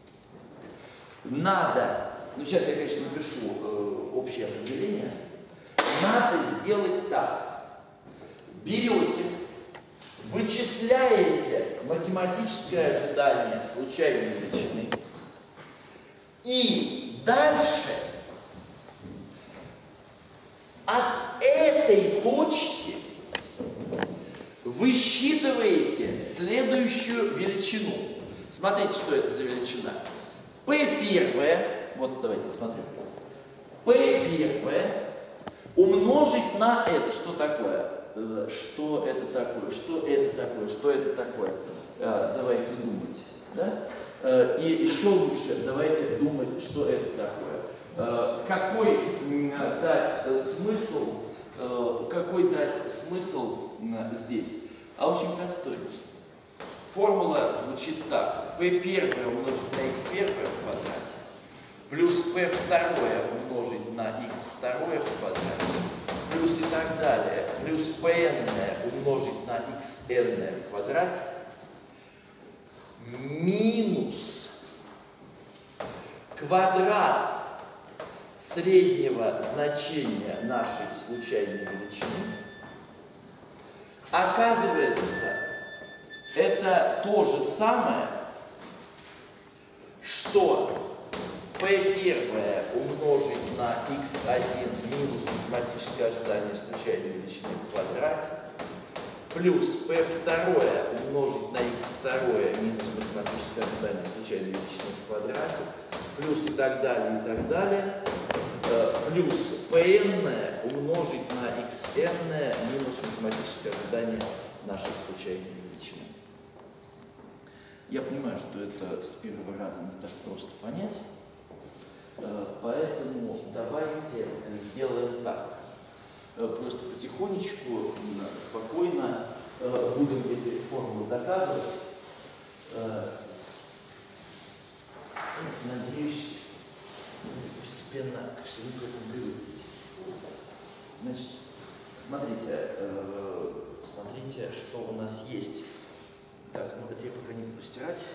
Надо, ну сейчас я, конечно, напишу общее определение, надо сделать так. Берете, вычисляете математическое ожидание случайной величины и дальше от этой точки высчитываете следующую величину. Смотрите, что это за величина. P первая, вот давайте смотрим. P первая умножить на это. Что такое? Что это такое? Что это такое? Что это такое? Давайте думать. Да? И еще лучше давайте думать, что это такое. Какой дать смысл здесь? А очень простой. формула звучит так. p1 умножить на x1 в квадрате плюс p2 умножить на x2 в квадрате плюс и так далее, плюс pn умножить на xn в квадрате минус квадрат среднего значения нашей случайной величины. Оказывается, это то же самое, что p1 умножить на x1 минус математическое ожидание случайной величины в квадрате плюс p2 умножить на x2 минус математическое ожидание случайной величины в квадрате плюс и так далее, плюс pn умножить на xn минус математическое ожидание нашей случайной величины. Я понимаю, что это с первого раза не так просто понять, поэтому давайте сделаем так. Просто потихонечку, спокойно будем эти формулы доказывать. Надеюсь, постепенно ко всему к этому привыкнете. Значит, смотрите, что у нас есть. Так, ну это я пока не буду стирать.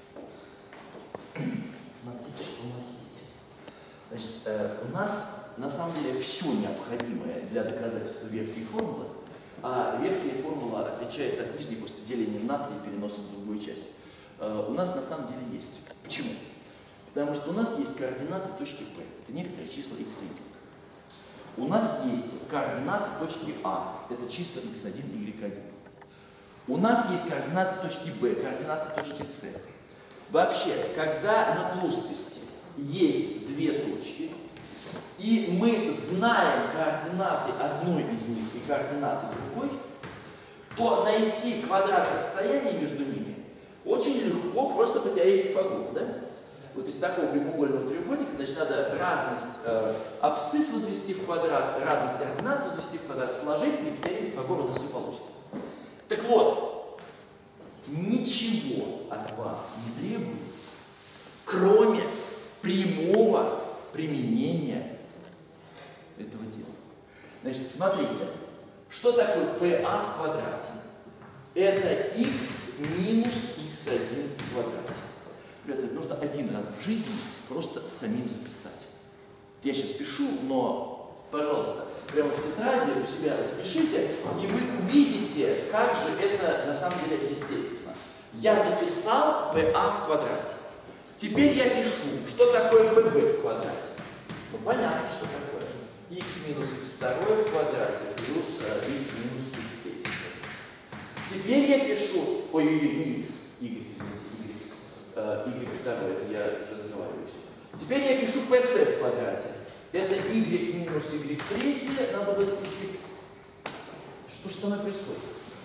Смотрите, что у нас есть. Значит, у нас на самом деле все необходимое для доказательства верхней формулы, а верхняя формула отличается от нижней после деления на 3 и переносом в другую часть. У нас на самом деле есть. Почему? Потому что у нас есть координаты точки P. Это некоторые числа x и y. У нас есть координаты точки А. Это числа x1 и y1. У нас есть координаты точки B, координаты точки С. Вообще, когда на плоскости есть две точки, и мы знаем координаты одной из них и координаты другой, то найти квадрат расстояния между ними очень легко, просто по теореме Пифагора. Да? Вот из такого прямоугольного треугольника, значит, надо разность абсцисс возвести в квадрат, разность координат возвести в квадрат, сложить, и по теореме Пифагора у нас все получится. Так вот, ничего от вас не требуется, кроме прямого применения этого дела. Значит, смотрите, что такое PA в квадрате? Это x минус x1 в квадрате. Ребята, это нужно один раз в жизни просто самим записать. Вот я сейчас пишу, но, пожалуйста, прямо в тетради у себя запишите, и вы увидите, как же это на самом деле естественно. Я записал PA в квадрате. Теперь я пишу, что такое PB в квадрате. Ну, понятно, что такое. X минус x2 в квадрате плюс x минус x3. Теперь я пишу, ой-ой-ой, x, y, извините, y2, я уже заговариваюсь. Теперь я пишу PC в квадрате. Это y минус y3, надо бы свести. Что же со мной происходит?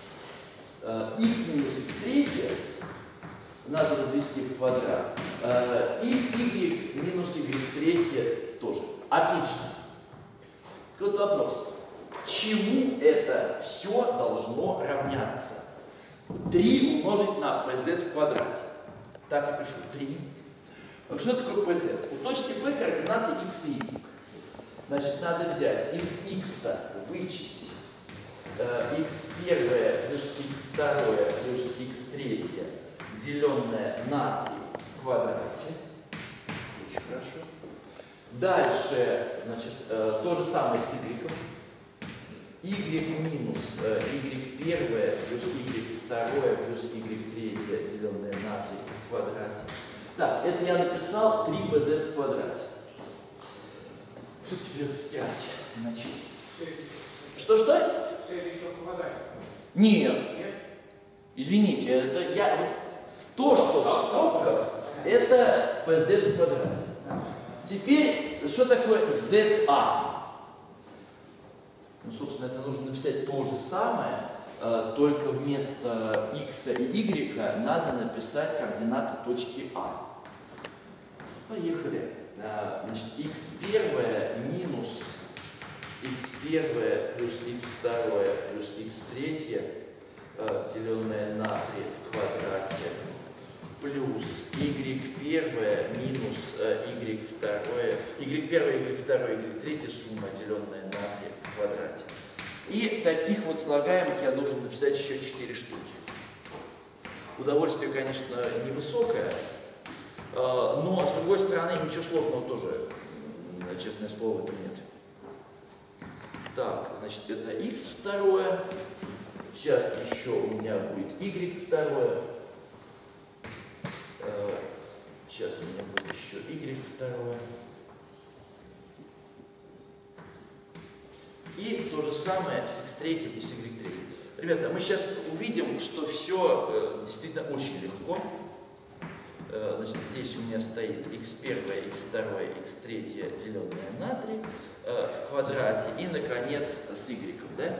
X минус x3 надо возвести в квадрат. И y минус y3 тоже. Отлично. Вот вопрос. Чему это все должно равняться? 3 умножить на pz в квадрате. Так и пишу. 3. Что такое pz? У точки P координаты x и y. Значит, надо взять из x вычесть x1 плюс x2 плюс x3 деленное на 3 в квадрате. Очень хорошо. Дальше, значит, то же самое с y. Y минус y1 плюс y2 плюс y3 деленное на 3 в квадрате. Так, это я написал 3pz в квадрате. Что теперь стирать? Иначе. Что-что? Все это еще в квадрате. Нет. Нет? Извините, это я... То, что в скобках, это pz в квадрате. Теперь, что такое ZA? Ну, собственно, это нужно написать то же самое, только вместо x и y надо написать координаты точки А. Поехали. Значит, x1 минус x1 плюс x2 плюс x3 деленное на 3 в квадрате y1, y2, y3 сумма, деленная на 3 в квадрате. И таких вот слагаемых я должен написать еще 4 штуки. Удовольствие, конечно, невысокое, но, с другой стороны, ничего сложного тоже, честное слово, нет. Так, значит, это x2. Сейчас еще у меня будет y2. Сейчас у меня будет еще y2. И то же самое с x3 и с y3. Ребята, мы сейчас увидим, что все действительно очень легко. Значит, здесь у меня стоит x1, x2, x3 деленное на 3 в квадрате. И, наконец, с y. Да?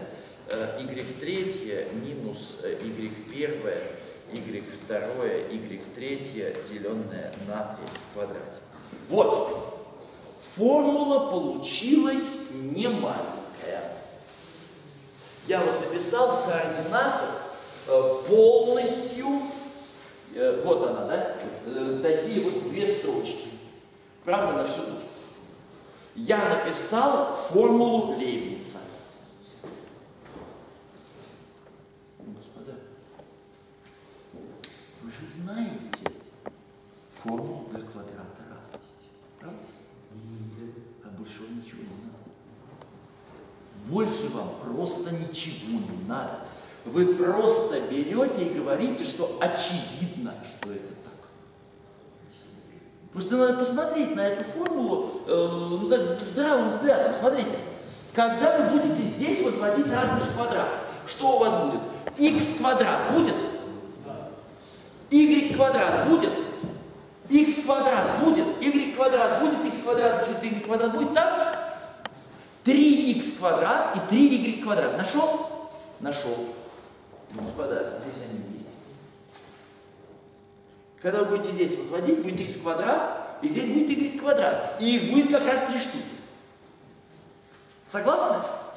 y3 минус y1, y2, y3 деленное на 3 в квадрате. Вот. Формула получилась не маленькая. Я вот написал в координатах полностью, вот она, да, такие вот две строчки. Правда, на всю доску. Я написал формулу Лейбница. Господа, вы же знаете формулу для квадрата разности, правда? А больше вам ничего не надо. Больше вам просто ничего не надо. Вы просто берете и говорите, что очевидно, что это так. Просто надо посмотреть на эту формулу ну, так, здравым взглядом. Смотрите, когда вы будете здесь возводить разность в квадрат, что у вас будет? X квадрат будет? Y квадрат будет? X квадрат будет? Y квадрат будет? X квадрат будет? Y квадрат будет? Так? 3х квадрат и 3y квадрат. Нашел? Нашел. Господа, здесь они есть. Когда вы будете здесь возводить, будет х квадрат, и здесь будет y квадрат. И их будет как раз 3 штуки. Согласны?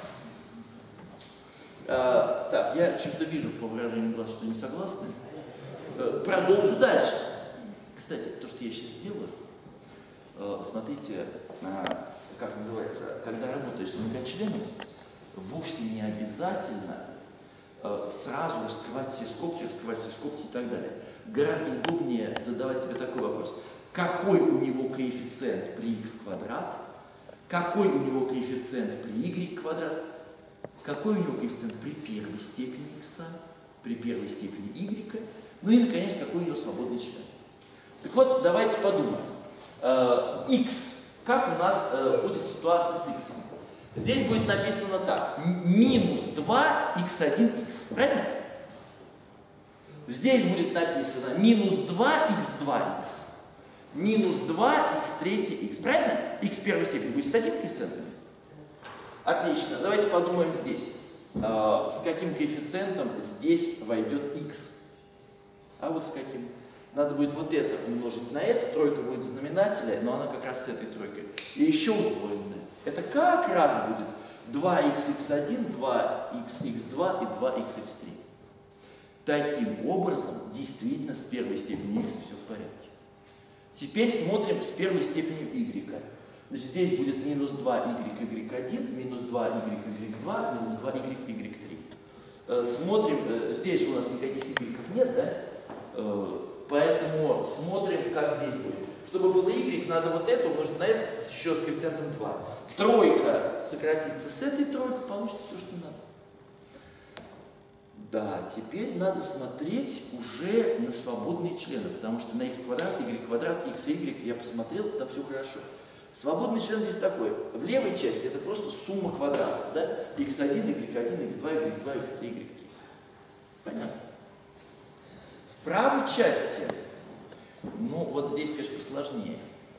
Так, я что-то вижу по выражению глаз, что не согласны. Продолжу дальше. Кстати, то, что я сейчас делаю, смотрите, как называется, когда работаешь с многочленом, вовсе не обязательно сразу раскрывать все скобки и так далее. Гораздо удобнее задавать себе такой вопрос. Какой у него коэффициент при x квадрат? Какой у него коэффициент при y квадрат? Какой у него коэффициент при первой степени x, при первой степени y? Ну и, наконец, какой у него свободный член? Так вот, давайте подумаем. X. Как у нас будет ситуация с x? Здесь будет написано так. Минус 2 x1x. Правильно? Здесь будет написано минус 2 x2x. Минус 2 x3x. Правильно? X первой степени будет с такими коэффициентами? Отлично. Давайте подумаем здесь. С каким коэффициентом здесь войдет x? А вот с каким? Надо будет вот это умножить на это, тройка будет в знаменателе, но она как раз с этой тройкой. И еще удвоенная. Это как раз будет 2xx1, 2xx2 и 2xx3. Таким образом, действительно, с первой степенью x все в порядке. Теперь смотрим с первой степенью y. Значит, здесь будет минус 2y, y1, минус 2y, y2, минус 2y, y3. Смотрим, здесь же у нас никаких y нет, да? Поэтому смотрим, как здесь будет. Чтобы было y, надо вот это умножить на это еще с коэффициентом 2. Тройка сократится с этой тройкой, получится все, что надо. Да, теперь надо смотреть уже на свободные члены, потому что на x квадрат, y квадрат, x, y я посмотрел, это все хорошо. Свободный член здесь такой. В левой части это просто сумма квадратов, да? x1, y1, x2, y2, x3, y3. Понятно? В правой части, ну вот здесь, конечно, посложнее.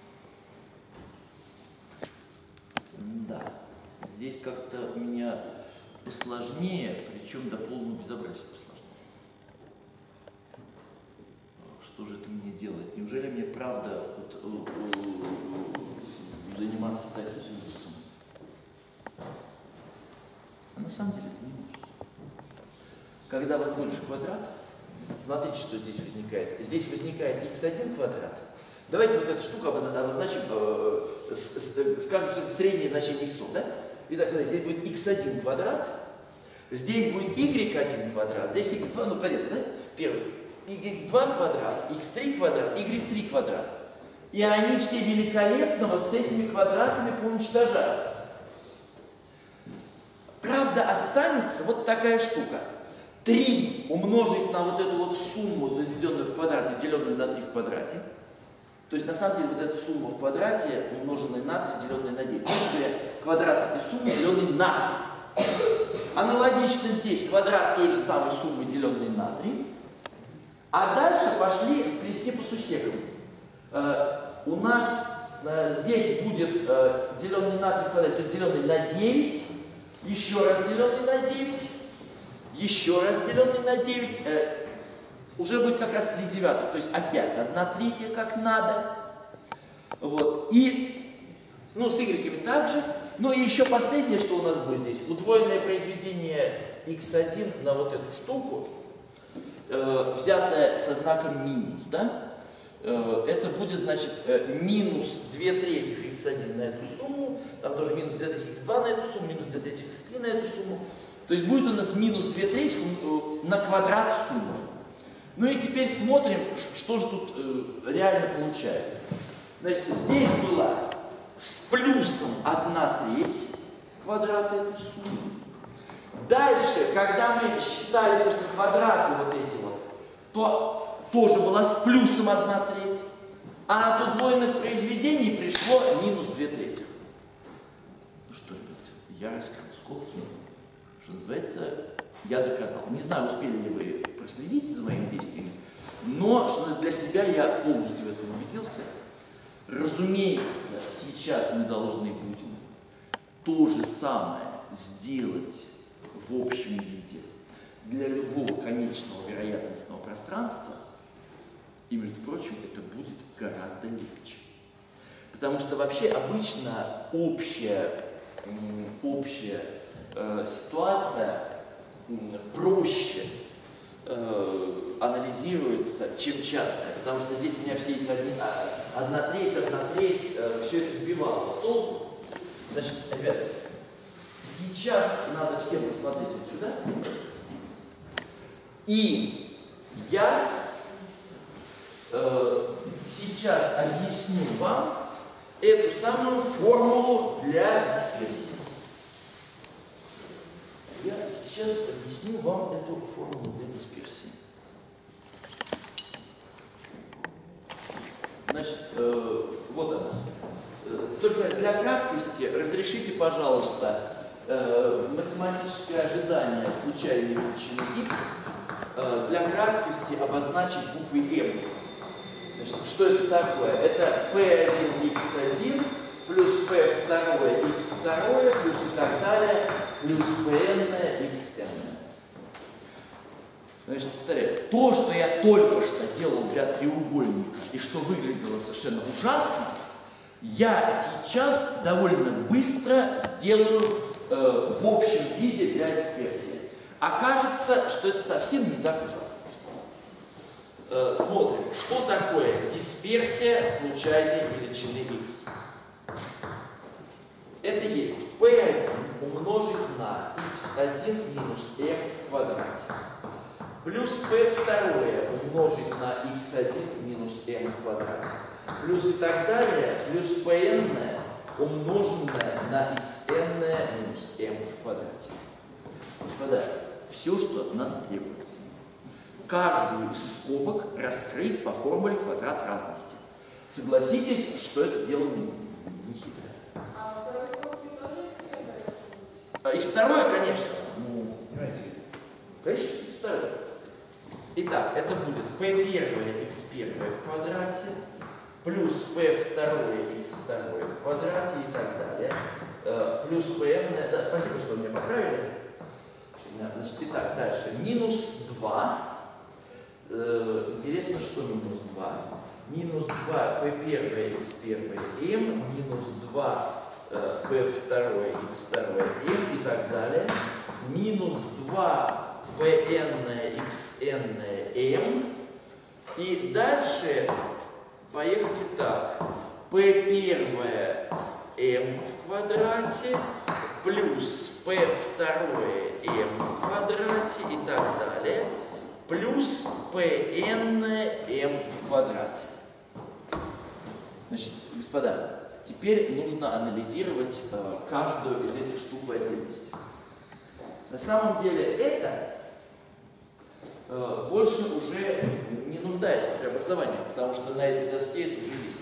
Да, здесь как-то у меня посложнее, причем до полного безобразия посложнее. Что же это мне делать? Неужели мне правда вот, заниматься таким ужасом? А на самом деле это не ужас. Когда возводишь квадрат, смотрите, что здесь возникает. Здесь возникает x1 квадрат, Давайте вот эту штуку обозначим, скажем, что это среднее значение х, да? Итак, смотрите, здесь будет x1 квадрат, здесь будет y1 квадрат, здесь x2, ну понятно, да? Первый. y2 квадрат, x3 квадрат, y3 квадрат. И они все великолепно вот с этими квадратами поуничтожаются. Правда, останется вот такая штука. 3 умножить на вот эту вот сумму, возведенную в квадрат и деленную на 3 в квадрате. То есть, на самом деле, вот эта сумма в квадрате, умноженная на 3, деленная на 9. Квадрат этой суммы, деленный на 3. Аналогично здесь квадрат той же самой суммы, деленной на 3. А дальше пошли скрести по сусекам. У нас здесь будет деленный на 3 в квадрате, то есть деленный на 9, еще раз деленный на 9, еще раз деленный на 9, уже будет как раз 3 девятых, то есть опять 1/3 как надо. Вот. И, ну, с y также. Ну и еще последнее, что у нас будет здесь, удвоенное произведение x1 на вот эту штуку, взятое со знаком минус, да? Это будет, значит, минус 2/3 x1 на эту сумму, там тоже минус 2/3 x2 на эту сумму, минус 2/3 x3 на эту сумму. То есть будет у нас минус 2/3 на квадрат суммы. Ну и теперь смотрим, что же тут реально получается. Значит, здесь было с плюсом 1/3 квадрата этой суммы. Дальше, когда мы считали просто квадраты вот эти вот, то тоже была с плюсом 1/3. А от удвоенных произведений пришло минус 2/3. Ну что, ребят, я раскрыл скобки. Что называется, я доказал. Не знаю, успели ли вы проследить за моими действиями, но что для себя я полностью в этом убедился. Разумеется, сейчас мы должны будем то же самое сделать в общем виде для любого конечного вероятностного пространства, и, между прочим, это будет гораздо легче. Потому что вообще обычно общая ситуация проще анализируется, чем частная, потому что здесь у меня все эти 1/3, все это сбивало с толку. Значит, ребята, сейчас надо всем посмотреть вот сюда. И я сейчас объясню вам эту самую формулу для дисперсии. Я сейчас объясню вам эту формулу для дисперсии. Значит, вот она. Только для краткости разрешите, пожалуйста, математическое ожидание случайной величины x для краткости обозначить буквой m. Значит, что это такое? Это p1 x1 плюс p2 x2 плюс и так далее, плюс pn xn. Значит, повторяю, то, что я только что делал для треугольника и что выглядело совершенно ужасно, я сейчас довольно быстро сделаю в общем виде для дисперсии. Окажется, что это совсем не так ужасно. Смотрим, что такое дисперсия случайной величины x. Это есть p1 умножить на x1 минус m в квадрате, плюс p2 умножить на x1 минус m в квадрате, плюс и так далее, плюс pn умноженное на xn минус m в квадрате. Господа, все, что от нас требуется, каждую из скобок раскрыть по формуле квадрат разности. Согласитесь, что это дело не хитрое. А второй скобки тоже x1? Из второй, конечно. Ну, понимаете, конечно, из второй. Итак, это будет p1 x1 в квадрате плюс p2 x2 в квадрате и так далее. Плюс pn, да, спасибо, что вы меня поправили. Значит, итак, дальше. Минус 2. Интересно, что минус 2? Минус 2 p1 x1 m, минус 2 p2 x2 m и так далее. Минус 2 pn xn m. И дальше Поехали так. P первое m в квадрате плюс P второе m в квадрате и так далее, плюс Pn m в квадрате. Значит, господа, теперь нужно анализировать каждую из этих штук в отдельности. На самом деле это больше уже не нуждается в преобразовании, потому что на этой доске это уже есть.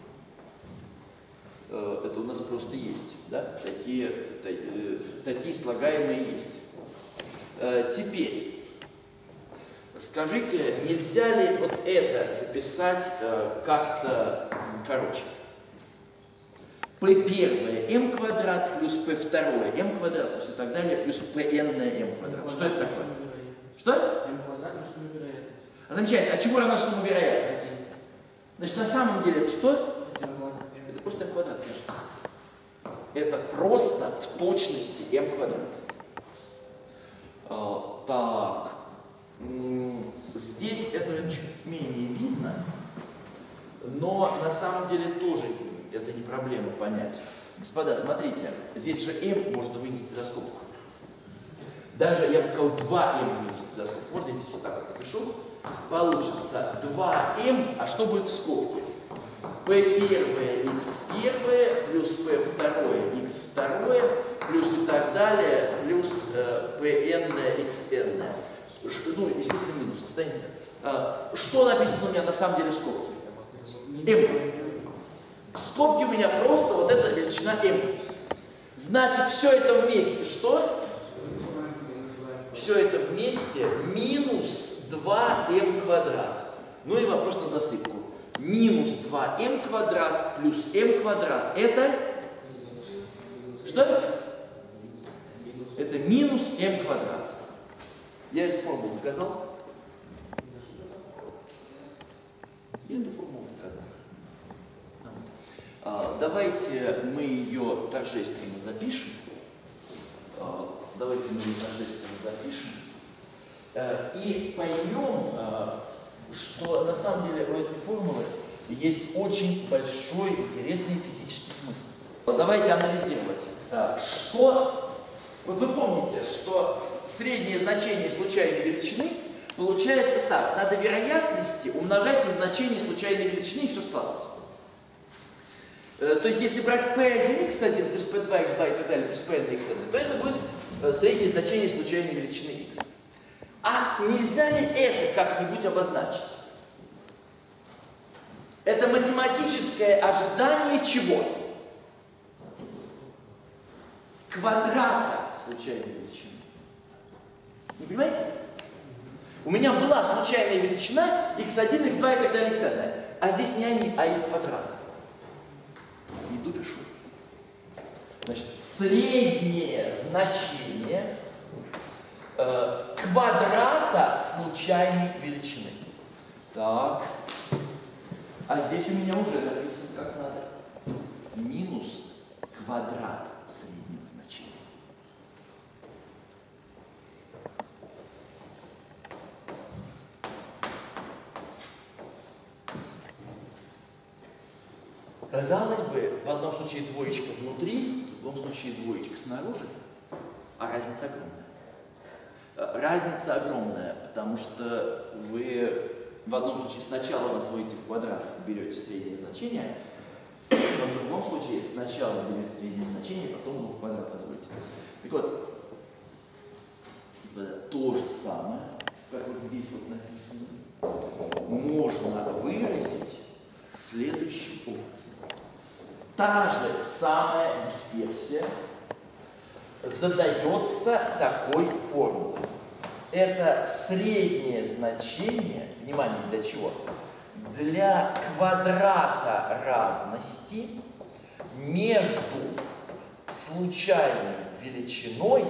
Это у нас просто есть, да? Такие слагаемые есть. Теперь, скажите, нельзя ли вот это записать как-то короче? P первое m квадрат плюс P второе m квадрат плюс и так далее плюс Pn на m квадрат. Что это такое? Что? m квадрат плюс сумма вероятности. Замечательно. А чему равна сумма вероятности? Значит, на самом деле, что? Это просто m квадрат, конечно. Это просто в точности m квадрат. Так. Здесь это чуть менее видно, но на самом деле тоже это не проблема понять. Господа, смотрите, здесь же m можно вынести за скобку. Даже, я бы сказал, 2m вынести за скобку. Можно я здесь вот так вот напишу? Получится 2m, а что будет в скобке? P первое, x первое, плюс P второе, x второе, плюс и так далее, плюс Pn, xn. Ну, естественно, минус останется. Что написано у меня на самом деле в скобке? m. В скобке у меня просто вот эта величина m. Значит, все это вместе что? Все это вместе минус 2m квадрат. Ну и вопрос на засыпку. Минус 2m квадрат плюс m квадрат. Это? Что? Это минус m квадрат. Я эту формулу доказал? Я эту формулу доказал. Давайте мы ее торжественно запишем. И поймем, что на самом деле у этой формулы есть очень большой интересный физический смысл. Давайте анализировать. Что, вот вы помните, что среднее значение случайной величины получается так. Надо вероятности умножать на значение случайной величины и все складывать. То есть, если брать P1, x1 плюс P2, x2 и так далее, плюс Pn, xn, то это будет среднее значение случайной величины x. А нельзя ли это как-нибудь обозначить? Это математическое ожидание чего? Квадрата случайной величины. Не понимаете? У меня была случайная величина x1, x2 и так далее, xn. А здесь не они, а их квадраты. Иду пишу. Значит, среднее значение квадрата случайной величины. Так. А здесь у меня уже написано как надо. Минус квадрат среднего значения. Казалось бы, в одном случае двоечка внутри, в другом случае двоечка снаружи, а разница огромная. Разница огромная, потому что вы в одном случае сначала возводите в квадрат, берете среднее значение, в другом случае сначала берете среднее значение, потом его в квадрат возводите. Так вот, господа, то же самое, как вот здесь вот написано, можно выразить следующим образом. Та же самая дисперсия задается такой формулой. Это среднее значение, внимание, для чего? Для квадрата разности между случайной величиной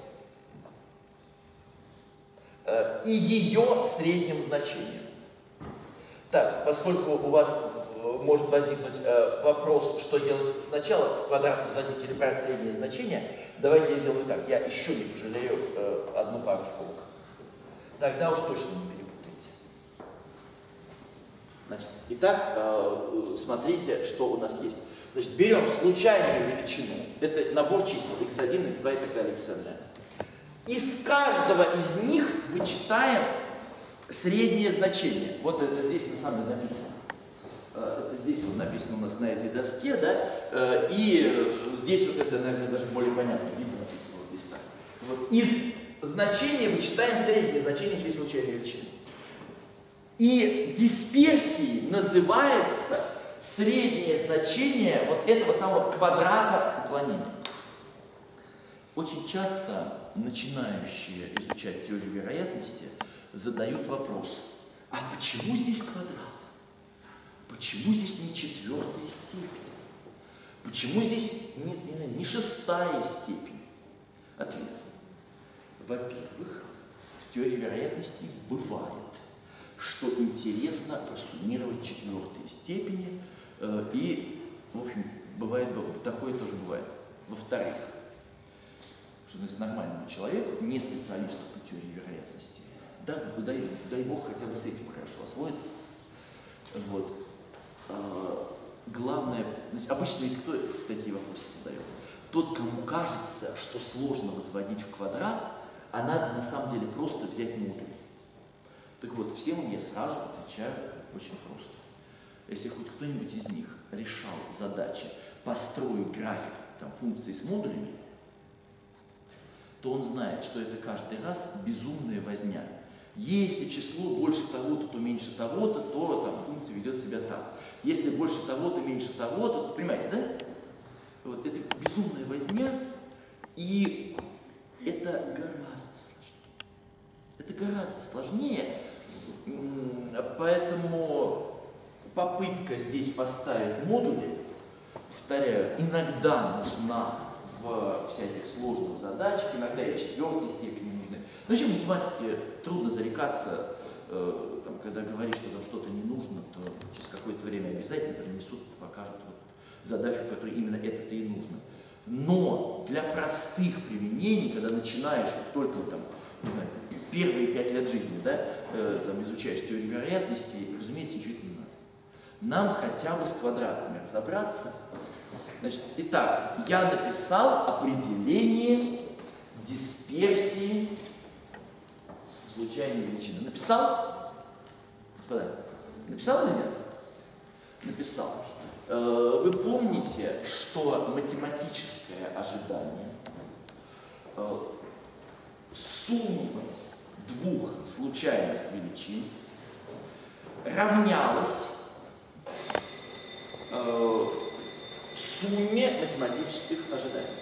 и ее средним значением. Так, поскольку у вас может возникнуть вопрос, что делать сначала, в квадрат возводить или брать среднее значение, давайте я сделаю так. Я еще не пожалею одну пару скобок. Тогда уж точно не перепутайте. Значит, итак, смотрите, что у нас есть. Значит, берем случайную величину. Это набор чисел x1, x2 и так далее, xn. Из каждого из них вычитаем среднее значение. Вот это здесь на самом деле написано. Это здесь вот написано у нас на этой доске, да, и здесь вот это, наверное, даже более понятно. Видно написано вот здесь так. Вот. Из значения вычитаем среднее значение всей случайной величины. И дисперсией называется среднее значение вот этого самого квадрата уклонения. Очень часто начинающие изучать теорию вероятности задают вопрос: а почему здесь квадрат? Почему здесь не четвертая степень? Почему здесь не шестая степень? Ответ. Во-первых, в теории вероятности бывает, что интересно просуммировать четвертые степени, и, в общем, бывает, такое тоже бывает. Во-вторых, что нормальному человеку, не специалисту по теории вероятности, да, дай Бог хотя бы с этим хорошо освоиться. Вот. Главное, обычно ведь кто такие вопросы задает? Тот, кому кажется, что сложно возводить в квадрат, а надо на самом деле просто взять модуль. Так вот, всем я сразу отвечаю очень просто. Если хоть кто-нибудь из них решал задачи, построить график там, функций с модулями, то он знает, что это каждый раз безумная возня. Если число больше того-то, то меньше того-то, то там, функция ведет себя так. Если больше того-то, меньше того-то, то, понимаете, да? Вот, это безумная возня, и это гораздо сложнее. Это гораздо сложнее, поэтому попытка здесь поставить модули, повторяю, иногда нужна в всяких сложных задачах, иногда и четвертой степени нужны. Но еще в математике трудно зарекаться, там, когда говоришь, что там что-то не нужно, то через какое-то время обязательно принесут, покажут вот задачу, в которой именно это-то и нужно. Но для простых применений, когда начинаешь вот только там, не знаю, первые 5 лет жизни, да, там, изучаешь теорию вероятности, разумеется, ничего это не надо. Нам хотя бы с квадратами разобраться. Значит, итак, я написал определение дисперсии случайной величины. Написал? Господа, написал или нет? Написал. Вы помните, что математическое ожидание суммы двух случайных величин равнялось сумме математических ожиданий.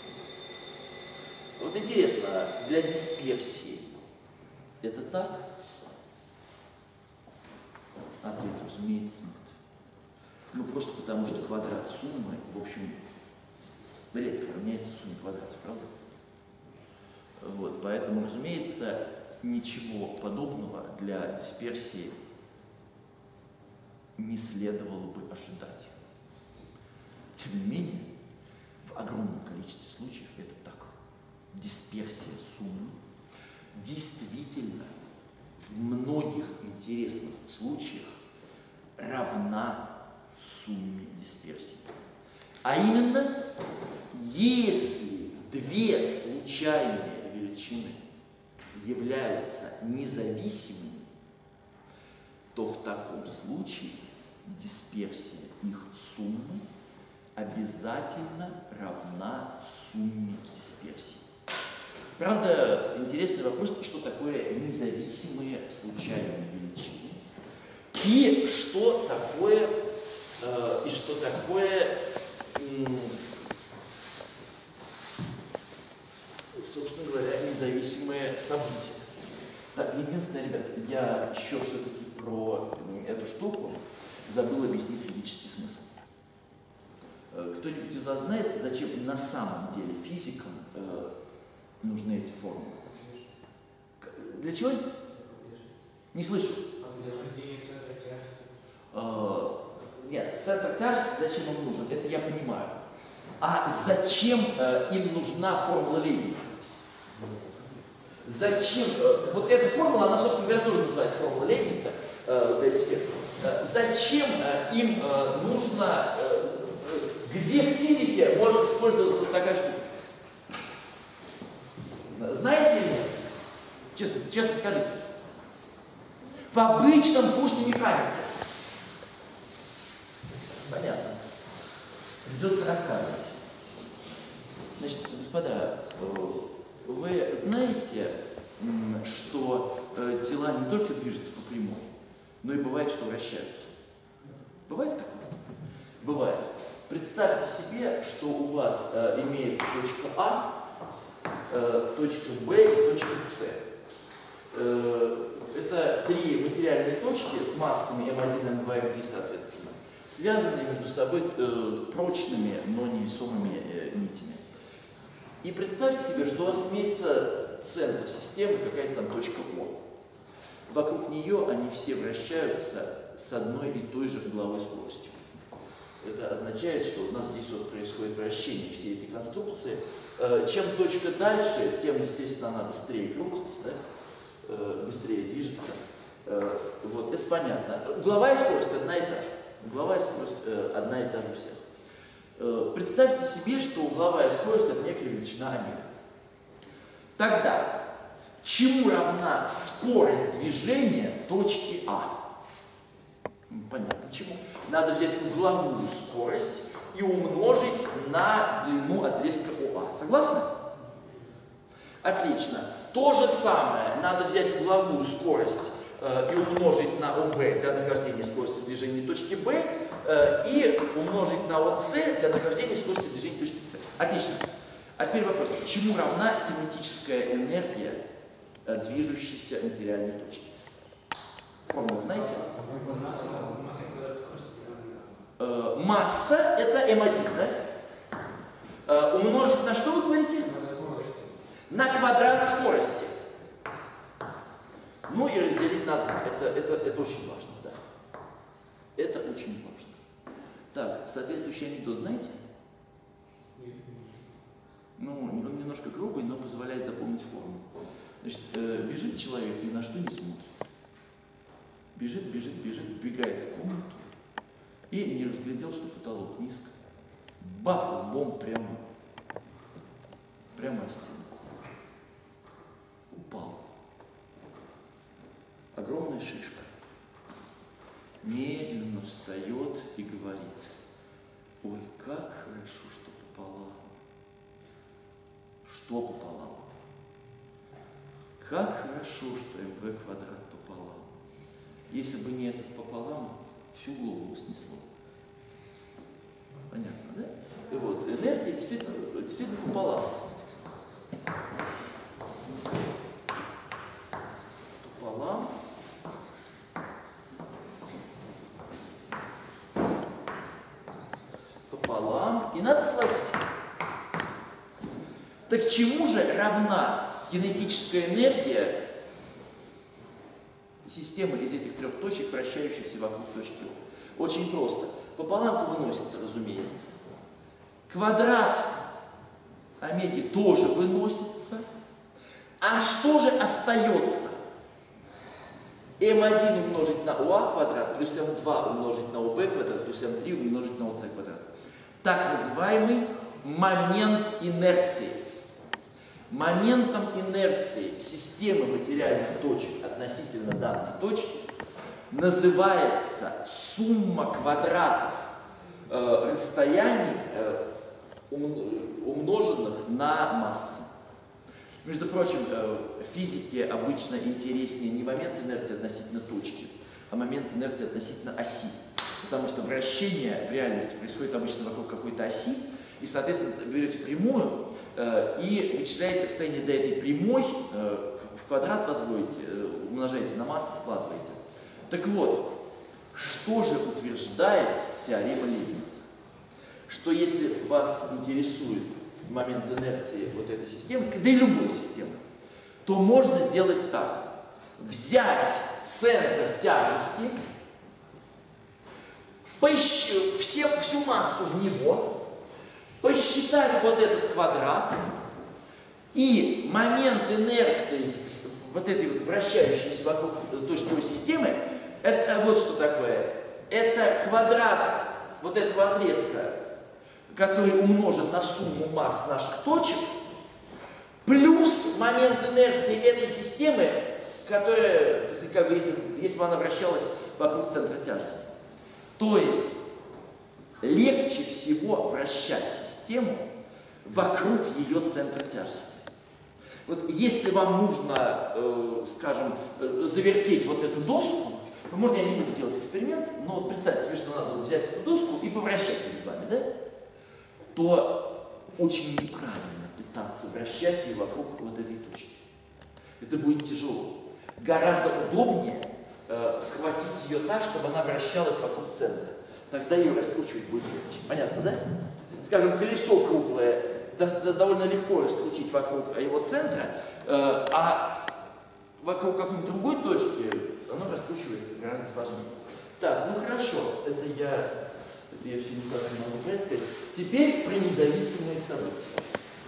Вот интересно, для дисперсии это так? Ответ, разумеется, нет. Ну, просто потому, что квадрат суммы, в общем, редко равняется сумме квадратов, правда? Вот, поэтому, разумеется, ничего подобного для дисперсии не следовало бы ожидать. Тем не менее, в огромном количестве случаев это так. Дисперсия суммы действительно в многих интересных случаях равна сумме дисперсии. А именно, если две случайные величины являются независимыми, то в таком случае дисперсия их суммы обязательно равна сумме дисперсии. Правда, интересный вопрос, что такое независимые случайные величины и что такое, собственно говоря, независимые события. Так, единственное, ребята, я еще все-таки про эту штуку забыл объяснить физический смысл. Кто-нибудь из вас знает, зачем на самом деле физикам нужны эти формулы? Для чего? Не слышу. Нет, центр тяжести, зачем он нужен? Это я понимаю. А зачем им нужна формула Лейбница? Зачем? Вот эта формула, она, собственно говоря, тоже называется формула Лейбница для дисперсии. зачем им нужно, где в физике может использоваться вот такая штука? Знаете ли? Честно скажите. В обычном курсе механики. Понятно. Придется рассказывать. Значит, господа, вы знаете, что тела не только движутся по прямой, но и бывает, что вращаются. Бывает такое? Бывает. Представьте себе, что у вас имеется точка А, точка Б и точка С. Это три материальные точки с массами М1, М2, М3, соответственно, связанные между собой прочными, но невесомыми нитями. И представьте себе, что у вас имеется центр системы, какая-то там точка О. Вокруг нее они все вращаются с одной и той же угловой скоростью. Это означает, что у нас здесь вот происходит вращение всей этой конструкции. Чем точка дальше, тем, естественно, она быстрее крутится, да? Быстрее движется. Вот, это понятно. Угловая скорость одна и та же. Угловая скорость одна и та же у всех. Представьте себе, что угловая скорость – это некая величина омега. Тогда чему равна скорость движения точки А? Понятно, чему? Надо взять угловую скорость и умножить на длину отрезка ОА. Согласны? Отлично. То же самое надо взять угловую скорость и умножить на ОБ для нахождения скорости движения точки Б и умножить на ОС для нахождения скорости движения точки С. Отлично. А теперь вопрос. Чему равна кинетическая энергия движущейся материальной точки? Формулу знаете? Масса это М1, да? Умножить на что вы говорите? На квадрат скорости. Ну и разделить на 2. Это очень важно, да. Это очень важно. Так, соответствующий анекдот знаете? Ну, он немножко грубый, но позволяет запомнить форму. Значит, бежит человек, ни на что не смотрит. Бежит, вбегает в комнату и не разглядел, что потолок низко. Бах, лбом прямо в стену. Упал. Огромная шишка. Медленно встает и говорит: ой, как хорошо, что пополам. Что пополам? Как хорошо, что МВ квадрат пополам. Если бы не этот пополам, всю голову снесло. Понятно, да? И вот, энергия действительно пополам. Пополам. Пополам. И надо сложить. Так чему же равна кинетическая энергия системы из этих трех точек, вращающихся вокруг точки О? Очень просто. Пополам выносится, разумеется. Квадрат омеги тоже выносится. А что же остается? М1 умножить на ОА квадрат плюс М2 умножить на ОБ квадрат плюс М3 умножить на ОС квадрат. Так называемый момент инерции. Моментом инерции системы материальных точек относительно данной точки называется сумма квадратов расстояний, умноженных на массы. Между прочим, в физике обычно интереснее не момент инерции относительно точки, а момент инерции относительно оси. Потому что вращение в реальности происходит обычно вокруг какой-то оси, и, соответственно, берете прямую и вычисляете расстояние до этой прямой, в квадрат возводите, умножаете на массу, складываете. Так вот, что же утверждает теорема Лейбница? Что если вас интересует момент инерции вот этой системы, да и любой системы, то можно сделать так. Взять центр тяжести, всю массу в него, посчитать вот этот квадрат, и момент инерции вот этой вот вращающейся вокруг точковой системы, это вот что такое. это квадрат вот этого отрезка, который умножен на сумму масс наших точек, плюс момент инерции этой системы, которая, то есть, как бы, если бы она вращалась вокруг центра тяжести. То есть легче всего вращать систему вокруг ее центра тяжести. Вот если вам нужно, скажем, завертеть вот эту доску, ну, можно я не буду делать эксперимент, но вот представьте себе, что надо взять эту доску и повращать перед вами, да? То очень неправильно пытаться вращать ее вокруг вот этой точки. Это будет тяжело. Гораздо удобнее схватить ее так, чтобы она вращалась вокруг центра. Тогда ее раскручивать будет легче. Понятно, да? Скажем, колесо круглое довольно легко раскрутить вокруг его центра, а вокруг какой-нибудь другой точки оно раскручивается гораздо сложнее. Так, ну хорошо, это я все никак не могу предсказать. Теперь про независимые события.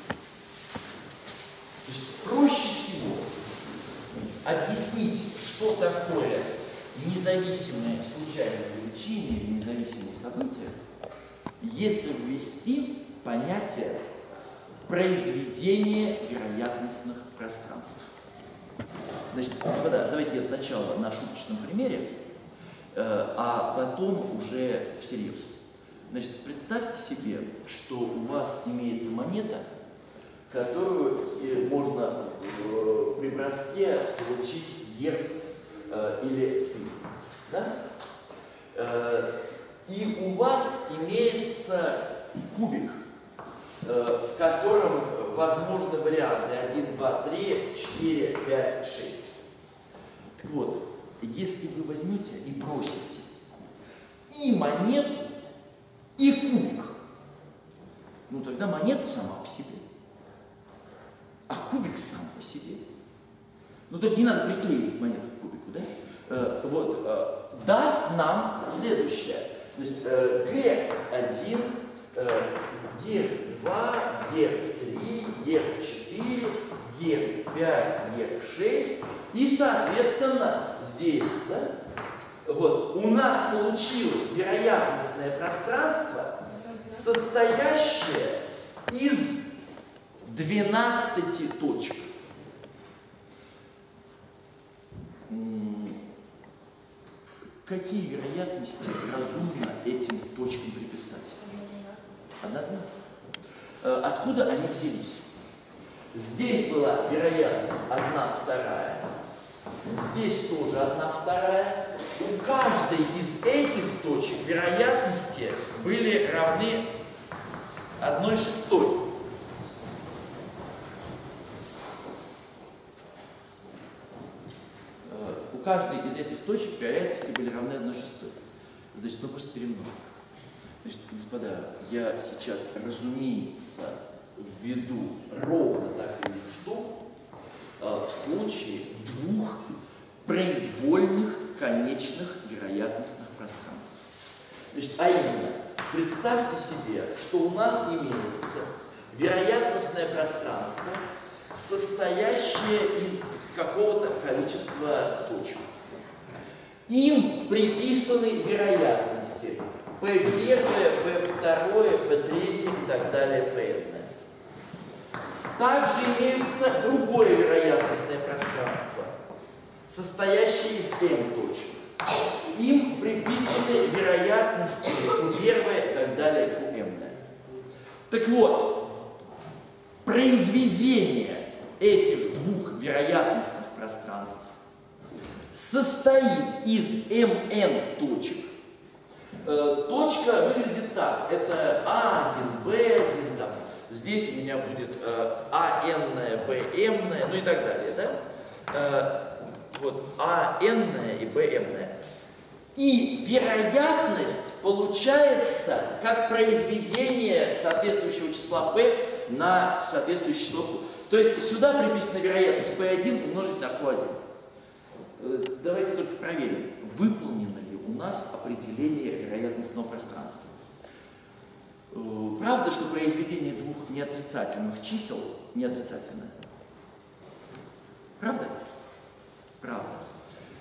Значит, проще всего объяснить, что такое независимое случайное величины или независимые события, если ввести понятие произведения вероятностных пространств. Значит, господа, давайте я сначала на шуточном примере, а потом уже всерьез. Значит, представьте себе, что у вас имеется монета, которую можно при броске получить герб или цифру. Да? И у вас имеется кубик, в котором возможны варианты 1, 2, 3, 4, 5, 6. Так вот, если вы возьмете и бросите и монету, и кубик, ну тогда монета сама по себе, а кубик сам по себе. Ну тут не надо приклеивать монету к кубику, да? Даст нам следующее. Значит, Г1, Г2, Г3, Г4, Г5, Г6. И, соответственно, здесь, да, вот, у нас получилось вероятностное пространство, состоящее из 12 точек. Какие вероятности разумно этим точкам приписать? 1/12. Откуда они взялись? Здесь была вероятность 1/2. Здесь тоже 1/2. У каждой из этих точек вероятности были равны 1/6. У каждой из этих точек вероятности были равны 1/6. Значит, мы просто перемножим. Значит, господа, я сейчас, разумеется, введу ровно такую же штуку в случае двух произвольных конечных вероятностных пространств. Значит, а именно, представьте себе, что у нас имеется вероятностное пространство, состоящее из какого-то количества точек. Им приписаны вероятности P1, P2, P3 и так далее, Pn. Также имеется другое вероятностное пространство, состоящее из m точек. Им приписаны вероятности Q1 и так далее, Qm. Так вот, произведение этих двух вероятностных пространств состоит из mn точек. Точка выглядит так. Это A1, B1, там. Здесь у меня будет AN, BM, ну и так далее. Да? Вот AN и BM. И вероятность получается как произведение соответствующего числа P на соответствующее число Q. То есть сюда приписана вероятность P1 умножить на Q1. Давайте только проверим, выполнено ли у нас определение вероятностного пространства. Правда, что произведение двух неотрицательных чисел не отрицательное? Правда? Правда.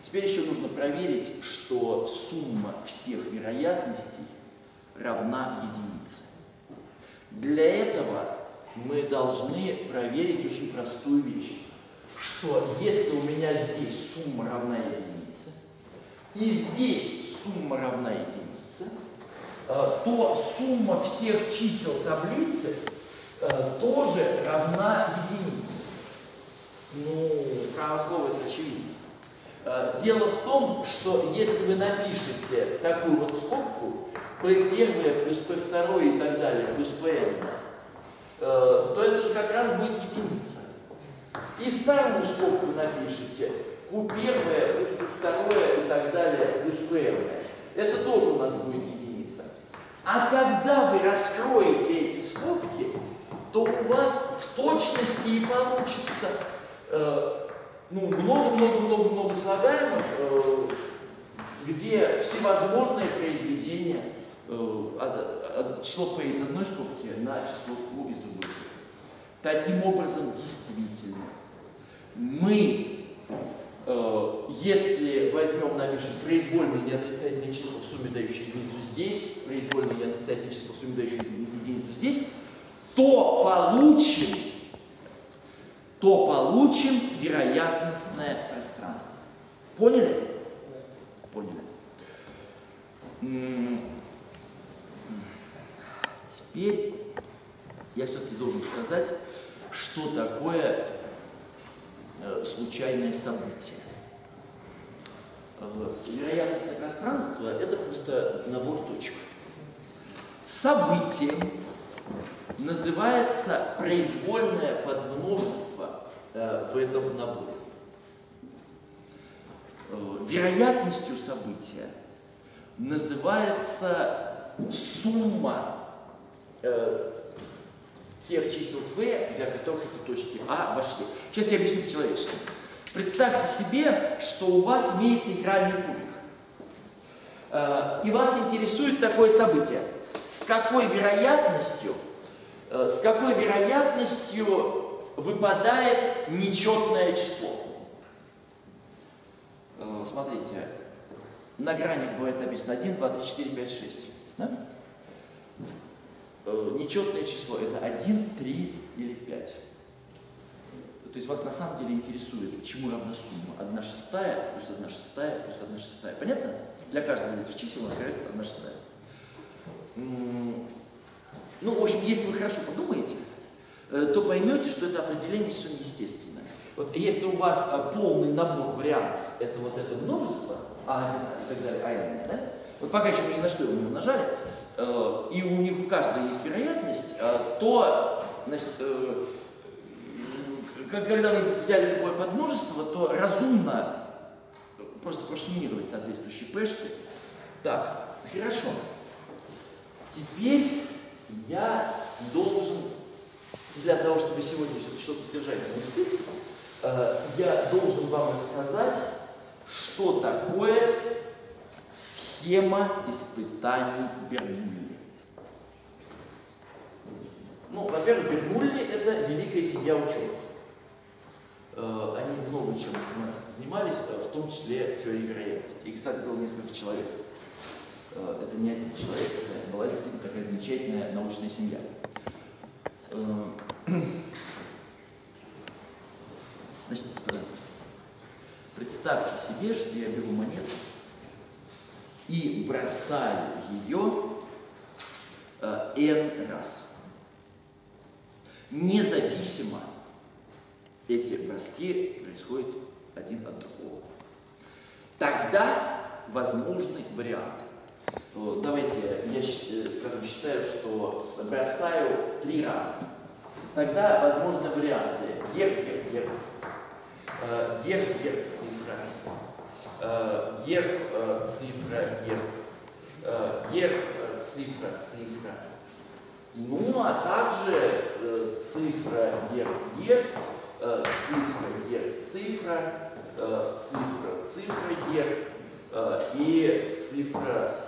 Теперь еще нужно проверить, что сумма всех вероятностей равна единице. Для этого мы должны проверить очень простую вещь, что если у меня здесь сумма равна единице, и здесь сумма равна единице, то сумма всех чисел таблицы тоже равна единице. Ну, право слова это очевидно. Дело в том, что если вы напишете такую вот скобку, p1 плюс p2 и так далее, плюс pn, то это же как раз будет единица. И вторую скобку напишите, q1 плюс q2 и так далее, плюс pn. Это тоже у нас будет единица. А когда вы раскроете эти скобки, то у вас в точности и получится много-много-много-много слагаемых, где всевозможные произведения число p из одной скобки на число q из другой скобки. Таким образом, действительно, мы, если возьмем, напишем произвольные неотрицательные числа в сумме, дающие единицу здесь, произвольные неотрицательные числа в сумме, дающие единицу здесь, то получим вероятностное пространство. Поняли? Поняли. Теперь я все-таки должен сказать, что такое случайное событие. Вероятностное пространство – это просто набор точек. Событием называется произвольное подмножество в этом наборе. Вероятностью события называется сумма тех чисел p, для которых эти точки А вошли. Сейчас я объясню по-человечески. Представьте себе, что у вас имеется игральный кубик. И вас интересует такое событие. С какой вероятностью выпадает нечетное число? Смотрите, на гранях бывает написано 1, 2, 3, 4, 5, 6. Да? Нечетное число – это 1, 3 или 5. То есть вас на самом деле интересует, чему равна сумма 1 шестая плюс 1 шестая плюс 1 шестая. Понятно? Для каждого из этих чисел у нас является 1 шестая. Ну, в общем, если вы хорошо подумаете, то поймете, что это определение совершенно естественное. Вот если у вас полный набор вариантов, это вот это множество, и так далее, n, да? Вот пока еще мы ни на что его не умножали, и у них у каждого есть вероятность, то, значит, когда вы взяли любое подмножество, то разумно просто просуммировать соответствующие пешки. Так, хорошо. Теперь я должен, для того, чтобы сегодня что-то содержательное успеть, я должен вам рассказать, что такое схема испытаний Бергулли. Ну, во-первых, Бергулли – это великая семья ученых. Они много чем математикой занимались, в том числе теорией вероятности. И, кстати, было несколько человек. Это не один человек, это была действительно такая замечательная научная семья. Значит, господа, представьте себе, что я беру монету и бросаю ее n раз. Независимо эти броски происходят один от другого. Тогда возможны варианты. Давайте, я считаю, что бросаю 3 раза. Тогда возможны варианты. Герб, цифра. Герб, цифра, герб, цифра. Ну, а также цифра, герб, цифра, герб, и цифра.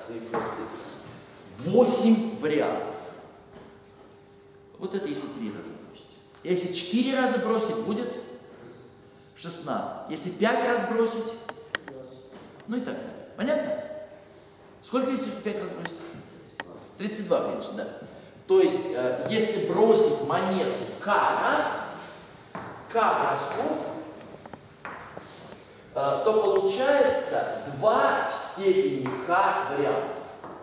8 вариантов. Вот это если 3 раза бросить. Если 4 раза бросить, будет 16. Если 5 раз бросить, Ну и так далее. Понятно? Сколько если 5 раз бросить? 32, конечно, да. То есть, если бросить монету k раз, k бросков, то получается 2 в степени k вариантов.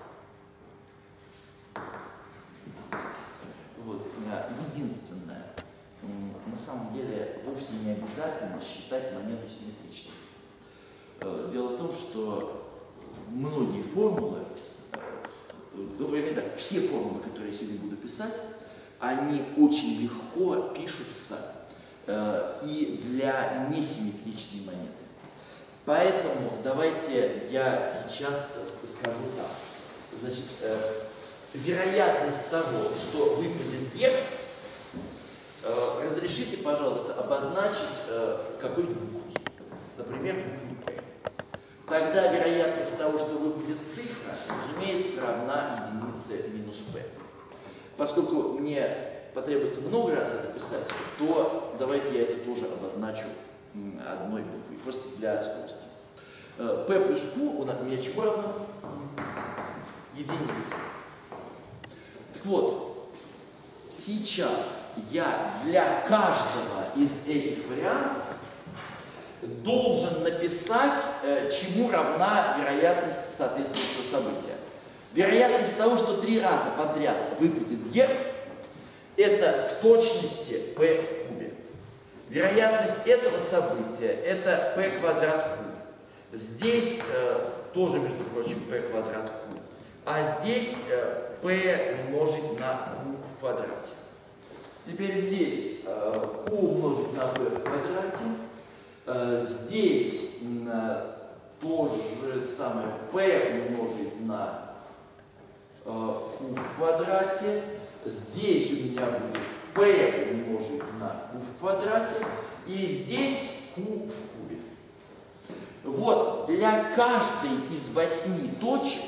Вот. Единственное, на самом деле вовсе не обязательно считать монету симметричной. Дело в том, что многие формулы, вернее так, все формулы, которые я сегодня буду писать, они очень легко пишутся и для несимметричной монеты. Поэтому давайте я сейчас скажу так. Значит, вероятность того, что выпадет герб, разрешите, пожалуйста, обозначить какой-нибудь буквой. Например, буквой П. Тогда вероятность того, что выпадет цифра, разумеется, равна единице минус P. Поскольку мне потребуется много раз это писать, то давайте я это тоже обозначу одной буквой, просто для скорости. P плюс Q у меня чего равно? Единица. Так вот, сейчас я для каждого из этих вариантов должен написать, чему равна вероятность соответствующего события. Вероятность того, что 3 раза подряд выпадет герб, это в точности p в кубе. Вероятность этого события это p квадрат q. Здесь тоже, между прочим, p квадрат q. А здесь p умножить на q в квадрате. Теперь здесь q умножить на p в квадрате. Здесь то же самое p умножить на q в квадрате. Здесь у меня будет p умножить на q в квадрате. И здесь q в кубе. Вот для каждой из 8 точек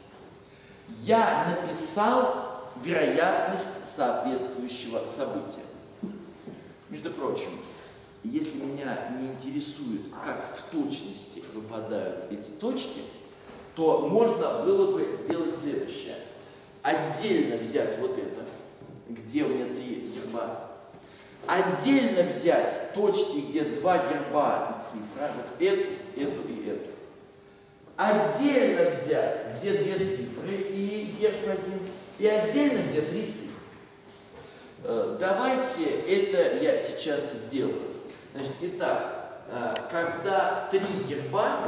я написал вероятность соответствующего события. Между прочим, если меня не интересует, как в точности выпадают эти точки, то можно было бы сделать следующее. Отдельно взять вот это, где у меня 3 герба. Отдельно взять точки, где 2 герба и цифра, вот эту и эту. Отдельно взять, где 2 цифры и герб 1. И отдельно, где 3 цифры. Давайте это я сейчас сделаю. Значит, итак, когда 3 герба,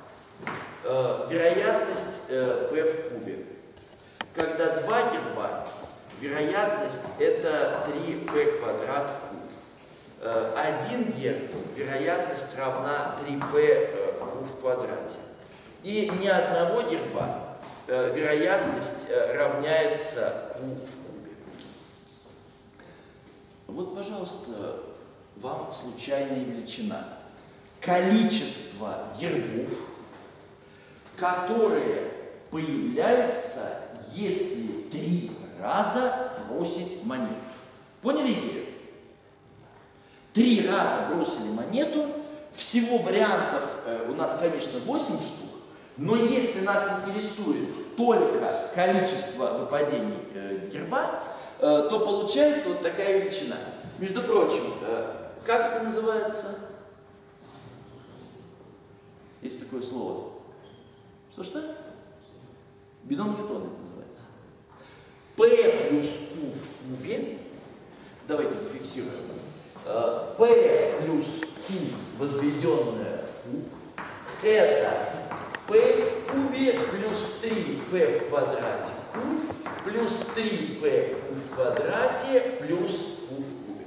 вероятность p в кубе. Когда 2 герба, вероятность это 3p квадрат q. 1 герб, вероятность равна 3p q в квадрате. И ни одного герба, вероятность равняется q в кубе. Вот, пожалуйста, вам случайная величина. Количество гербов, которые появляются, если 3 раза бросить монету. Поняли идею? 3 раза бросили монету, всего вариантов у нас, конечно, 8 штук, но если нас интересует только количество выпадений герба, то получается вот такая величина. Между прочим, как это называется? Есть такое слово. Что? Бином Ньютона это называется. P плюс Q в кубе. Давайте зафиксируем. P плюс Q, возведенное в куб, это P в кубе плюс 3P в квадрате Q плюс 3P в квадрате плюс Q в кубе.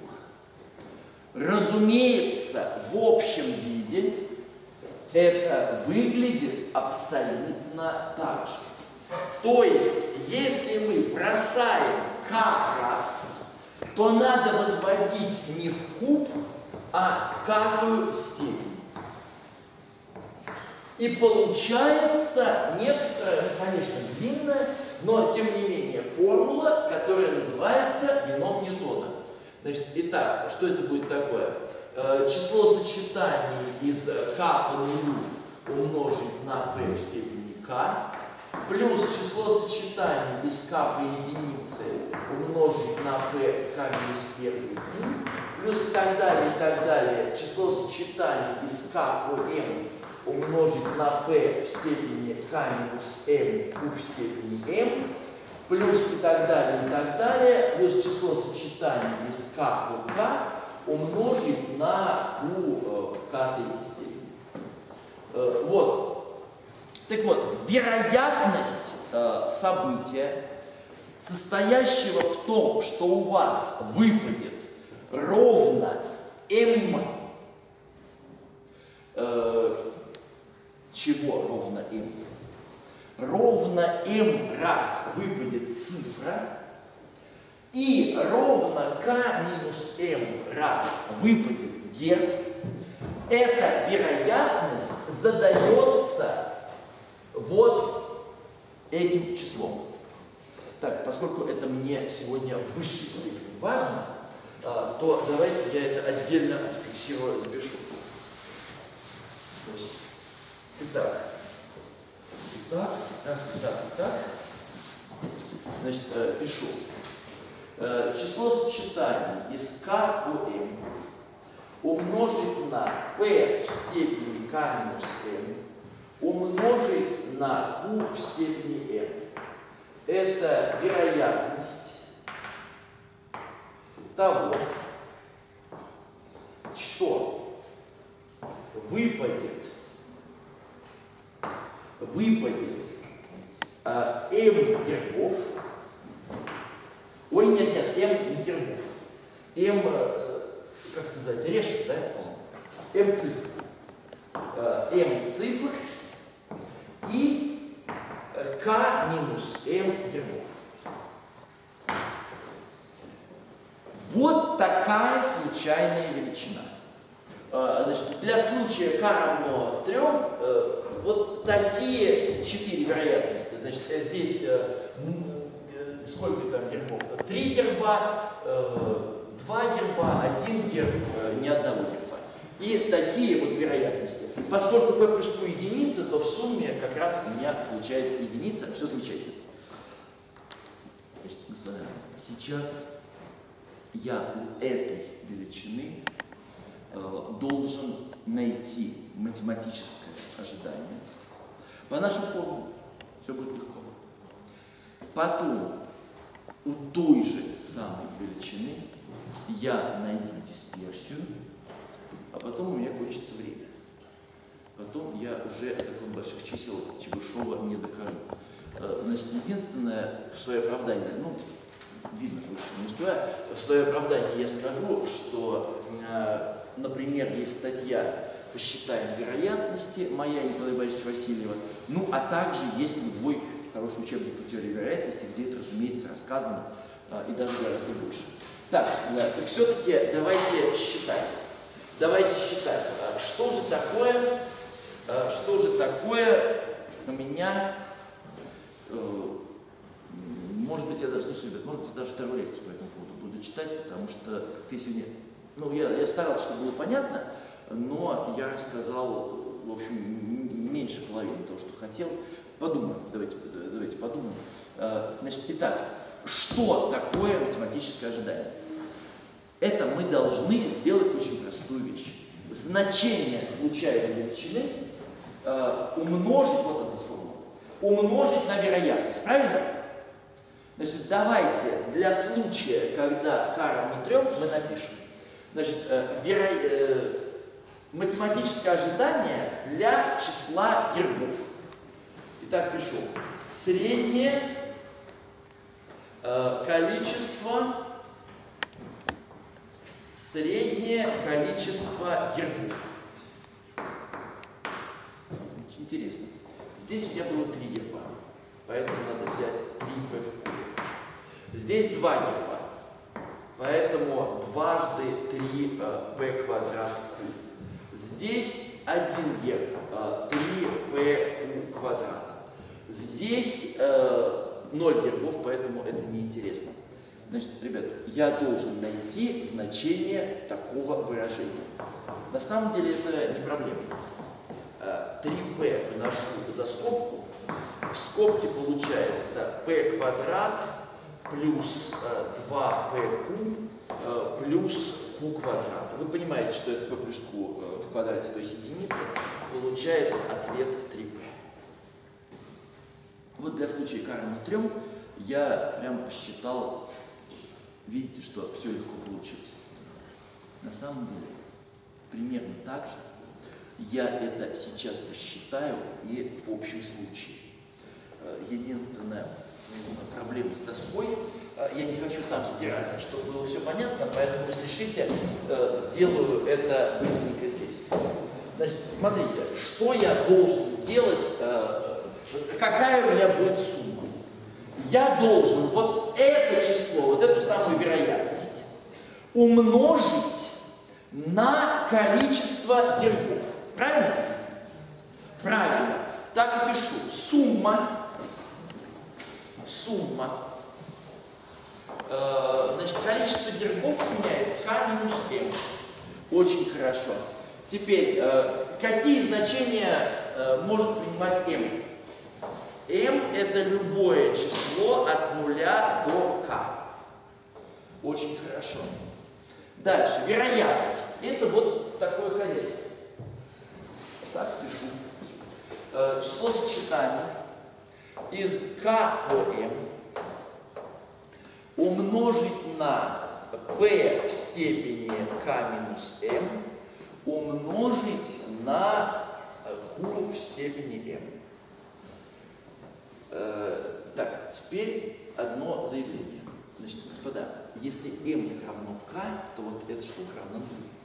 Разумеется, в общем виде это выглядит абсолютно так же. То есть, если мы бросаем k раз, то надо возводить не в куб, а в k-ую степень. И получается некоторая, конечно, длинная, но тем не менее формула, которая называется бином Ньютона. Значит, итак, что это будет такое? Число сочетаний из k по нулю умножить на p в степени k, плюс число сочетаний из k по единице умножить на p в k минус 1 q, плюс и так далее, число сочетаний из k по m умножить на p в степени k минус m q в степени m, плюс и так далее, плюс число сочетаний из k по k умножить на q в k степени. Вот. Так вот, вероятность события, состоящего в том, что у вас выпадет ровно m, чего ровно m? Ровно m раз выпадет цифра, и ровно k минус m раз выпадет герб. Эта вероятность задается вот этим числом. Так, поскольку это мне сегодня в высшей степени важно, то давайте я это отдельно зафиксирую, запишу. Итак. Значит, пишу. Число сочетаний из k по m умножить на p в степени k минус m умножить на q в степени m. Это вероятность того, что выпадет m гербов. Ой, нет, m не гербов. m, как это называется, решет, да? m цифр. m цифр и k минус m гербов. Вот такая случайная величина. Значит, для случая k равно 3, вот такие 4 вероятности. Значит, здесь сколько там гербов? 3 герба, 2 герба, 1 герб, ни одного герба. И такие вот вероятности. Поскольку p плюс q единица, то в сумме как раз у меня получается единица. Все замечательно. Значит, господа, сейчас я у этой величины должен найти математическое ожидание. По нашей формуле все будет легко. Потом у той же самой величины я найду дисперсию, а потом у меня кончится время. Потом я уже закон больших чисел Чебышева не докажу. Значит, единственное в свое оправдание, ну, видно, что выше не успеваю, в свое оправдание я скажу, что, например, есть статья «Посчитаем вероятности» моя и Николая Борисовича Васильева, ну, а также есть любой хороший учебник по теории вероятности, где это, разумеется, рассказано и даже гораздо больше. Так, все-таки давайте считать. Что же такое у меня, может быть, я даже, слушайте, ребят, может быть, я даже вторую лекцию по этому поводу буду читать, потому что ты сегодня, ну, я старался, чтобы было понятно, но я рассказал, в общем, меньше половины того, что хотел. Подумаем, давайте подумаем. Значит, итак, что такое математическое ожидание? Это мы должны сделать очень простую вещь. Значение случайной величины умножить, вот эта формула, умножить на вероятность, правильно? Значит, давайте для случая, когда k равно 3, мы напишем. Значит, математическое ожидание для числа гербов. Итак, пишу. Среднее количество гербов. Очень интересно. Здесь у меня было 3 герба, поэтому надо взять 3p в кубе. Здесь 2 герба, поэтому дважды 3p квадрат куб. Здесь 1 герб, 3p квадрат. Здесь 0 гербов, поэтому это неинтересно. Значит, ребят, я должен найти значение такого выражения. На самом деле это не проблема. 3p 3p выношу за скобку. В скобке получается p квадрат плюс 2pq плюс q квадрат. Вы понимаете, что это p плюс q в квадрате, то есть единица. Получается ответ 3p. Вот для случая k равно 3 я прям посчитал, видите, что все легко получилось. На самом деле, примерно так же я это сейчас посчитаю и в общем случае. Единственная проблема с доской, я не хочу там стирать, чтобы было все понятно, поэтому, разрешите, сделаю это быстренько здесь. Значит, смотрите, что я должен сделать, какая у меня будет сумма. Я должен вот это число, вот эту самую вероятность умножить на количество гербов. Правильно? Правильно. Так и пишу. Сумма. Значит, количество гербов у меня это k минус m. Очень хорошо. Теперь, какие значения может принимать m? m это любое число от 0 до k. Очень хорошо. Дальше, вероятность. Это вот такое хозяйство. Так, пишу. Число сочетаний из k по m умножить на p в степени k минус m умножить на q в степени m. Так, теперь одно заявление. Значит, господа, если m равно k, то вот эта штука равна 0.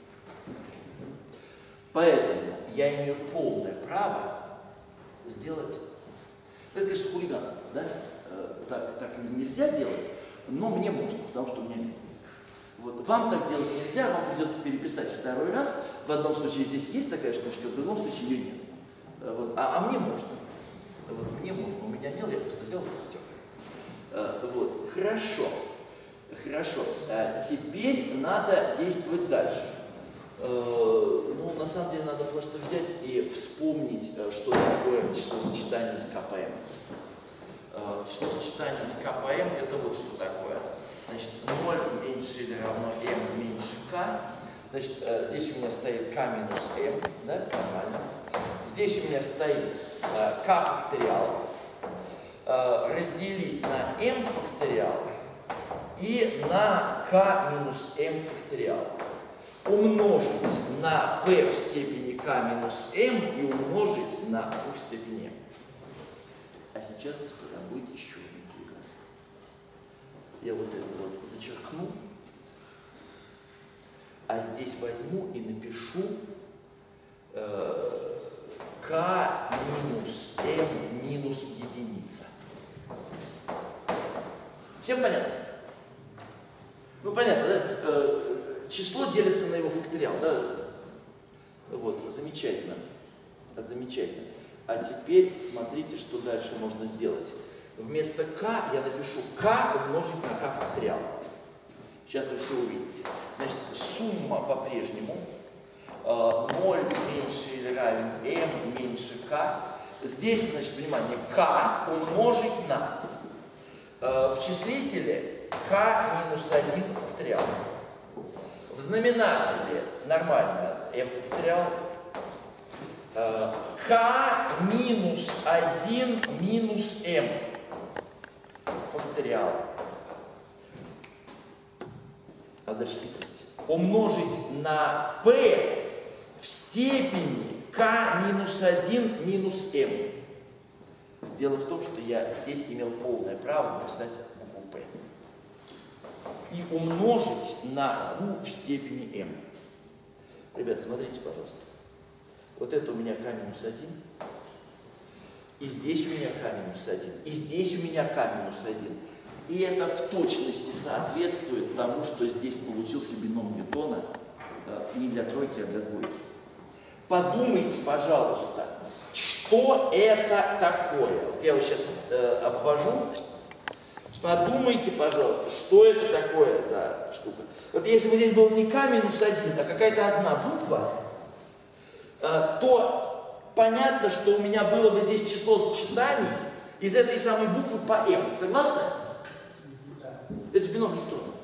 Поэтому я имею полное право сделать... Это, конечно, хулиганство, да? Так нельзя делать, но мне можно, потому что у меня нет. Вот. Вам так делать нельзя, вам придется переписать второй раз. В одном случае здесь есть такая штучка, в другом случае ее нет. Вот. А мне можно. Вот. Мне можно, у меня нет, я просто сделал путевку. Вот. Хорошо. Хорошо. Теперь надо действовать дальше. Ну, на самом деле, надо просто взять и вспомнить, что такое число сочетания с КПМ. Число сочетания с КПМ – это вот что такое. Значит, 0 меньше или равно m меньше k. Значит, здесь у меня стоит k минус m, да, нормально. Здесь у меня стоит k факториал. Разделить на m факториал и на k минус m факториал. Умножить на p в степени k минус m и умножить на q в степени m. А сейчас, господа, будет еще одно хулиганство. Я вот это вот зачеркну, а здесь возьму и напишу k минус m минус единица. Всем понятно? Ну, понятно, да? Число делится на его факториал, да? Вот, замечательно. Замечательно. А теперь смотрите, что дальше можно сделать. Вместо k я напишу k умножить на k факториал. Сейчас вы все увидите. Значит, сумма по-прежнему 0 меньше или равен m меньше k. Здесь, значит, внимание, k умножить на в числителе k минус 1 факториал. В знаменателе нормально m факториал. k минус 1 минус m факториал. А дальше хитрость. Умножить на p в степени k минус 1 минус m. Дело в том, что я здесь имел полное право написать букву p. И умножить на q в степени m. Ребят, смотрите, пожалуйста. Вот это у меня k минус 1. И здесь у меня k минус 1. И здесь у меня k минус 1. И это в точности соответствует тому, что здесь получился бином Ньютона не для тройки, а для двойки. Подумайте, пожалуйста, что это такое. Вот я его сейчас обвожу. Подумайте, пожалуйста, что это такое за штука. Вот если бы здесь был не k минус 1, а какая-то одна буква, то понятно, что у меня было бы здесь число сочетаний из этой самой буквы по m. Согласны? Это же бином электронов.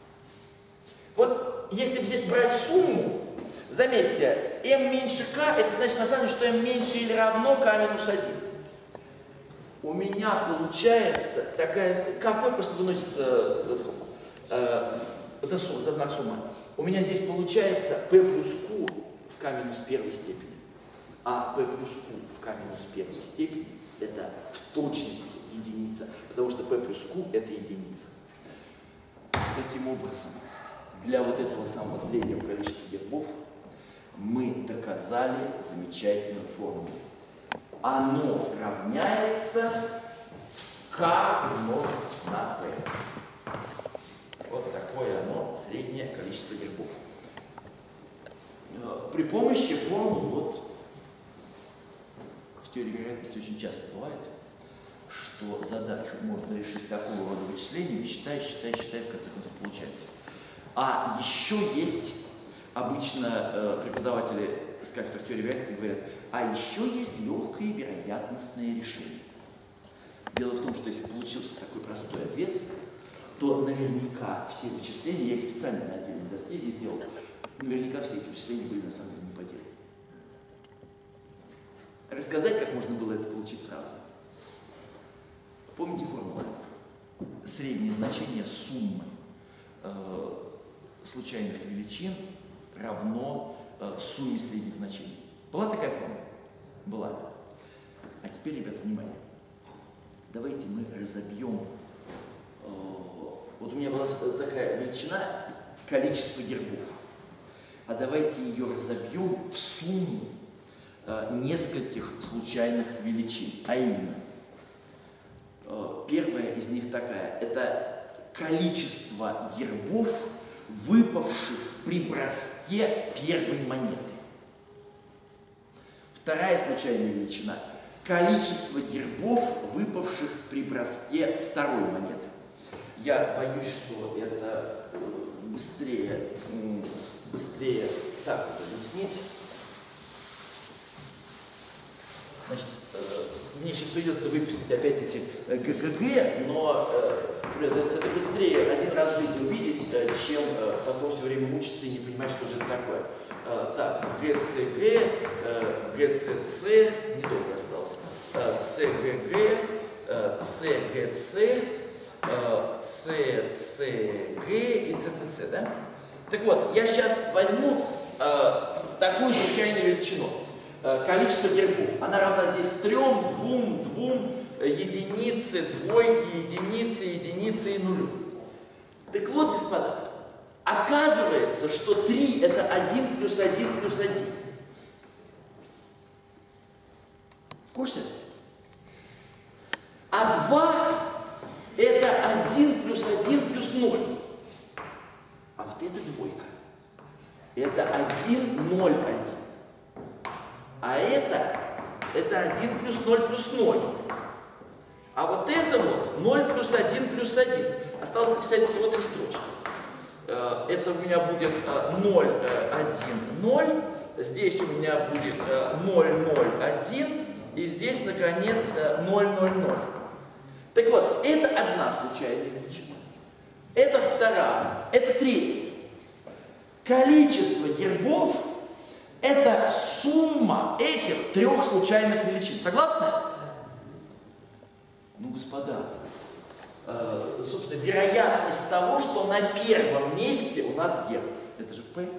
Вот если брать сумму, заметьте, m меньше k, это значит на самом деле, что m меньше или равно k минус 1. У меня получается такая, КП просто выносится за знак суммы. У меня здесь получается p плюс q в k минус первой степени. А p плюс q в k минус первой степени это в точности единица, потому что p плюс q это единица. Таким образом, для вот этого самого среднего количества гербов мы доказали замечательную формулу. Оно равняется k умножить на p. Вот такое оно, среднее количество гербов. При помощи формул, вот в теории вероятности очень часто бывает, что задачу можно решить такого рода вычислениями, считай, в конце концов получается. А еще есть, обычно преподаватели с кафедры теории вероятности говорят, а еще есть легкое вероятностное решение. Дело в том, что если получился такой простой ответ, то наверняка все вычисления, я их специально на отдельной доске здесь сделал, наверняка все эти вычисления были на самом деле не по делу. Рассказать, как можно было это получить сразу. Помните формулу? Среднее значение суммы случайных величин равно сумме средних значений. Была такая формула? Была. А теперь, ребята, внимание. Давайте мы разобьем. Вот у меня была такая величина количество гербов. А давайте ее разобьем в сумму нескольких случайных величин. А именно, первая из них такая. Это количество гербов, выпавших при броске первой монеты. Вторая случайная величина – количество гербов, выпавших при броске второй монеты. Я боюсь, что это быстрее так вот объяснить. Значит, мне сейчас придется выписать опять эти ГГГ, но это быстрее один раз в жизни увидеть, чем потом все время мучиться и не понимать, что же это такое. Так, ГЦГ, ГЦЦ, недолго осталось, ЦГГ, ЦГЦ, ЦЦГ и ЦЦЦ, да? Так вот, я сейчас возьму такую случайную величину. Количество гербов. Она равна здесь 3, 2, 2, единице, двойке, единице, единице и нулю. Так вот, господа, оказывается, что 3 это 1 плюс 1 плюс 1. В курсе? А 2 это 1 плюс 1 плюс 0. А вот это двойка. Это 1, 0, 1. А это 1 плюс 0 плюс 0. А вот это вот 0 плюс 1 плюс 1. Осталось написать всего 3 строчки. Это у меня будет 0, 1, 0. Здесь у меня будет 0, 0, 1. И здесь, наконец, 0, 0, 0. Так вот, это одна случайная величина. Это вторая. Это третья. Количество гербов – это сумма этих 3 случайных величин. Согласны? Ну, господа, собственно, вероятность того, что на первом месте у нас герб. Это же P.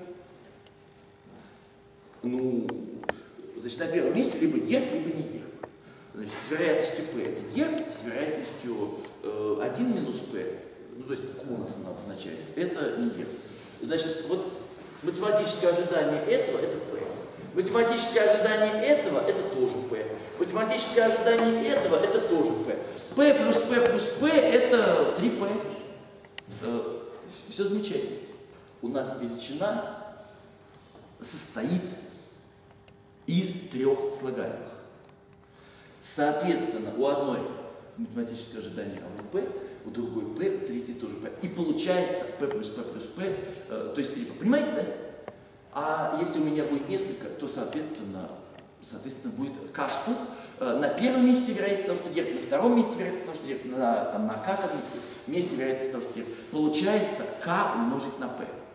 Ну, значит, на первом месте либо герб, либо не герб. Значит, с вероятностью P это герб, с вероятностью 1 минус P, ну, то есть Q у нас она обозначается, это не герб. Значит, вот математическое ожидание этого – это P. Математическое ожидание этого – это тоже P. Математическое ожидание этого – это тоже P. P плюс P плюс P – это 3P. Все замечательно. У нас величина состоит из 3 слагаемых. Соответственно, у одной математическое ожидание равно P, у другой P, у третьей тоже P. И получается P плюс P плюс P, то есть 3P. Понимаете, да? А если у меня будет несколько, то, соответственно, соответственно, будет К штук. На первом месте вероятность того, что дерт, на втором месте вероятность того, что дерт, на К месте вероятность того, что дерт. Получается К умножить на P.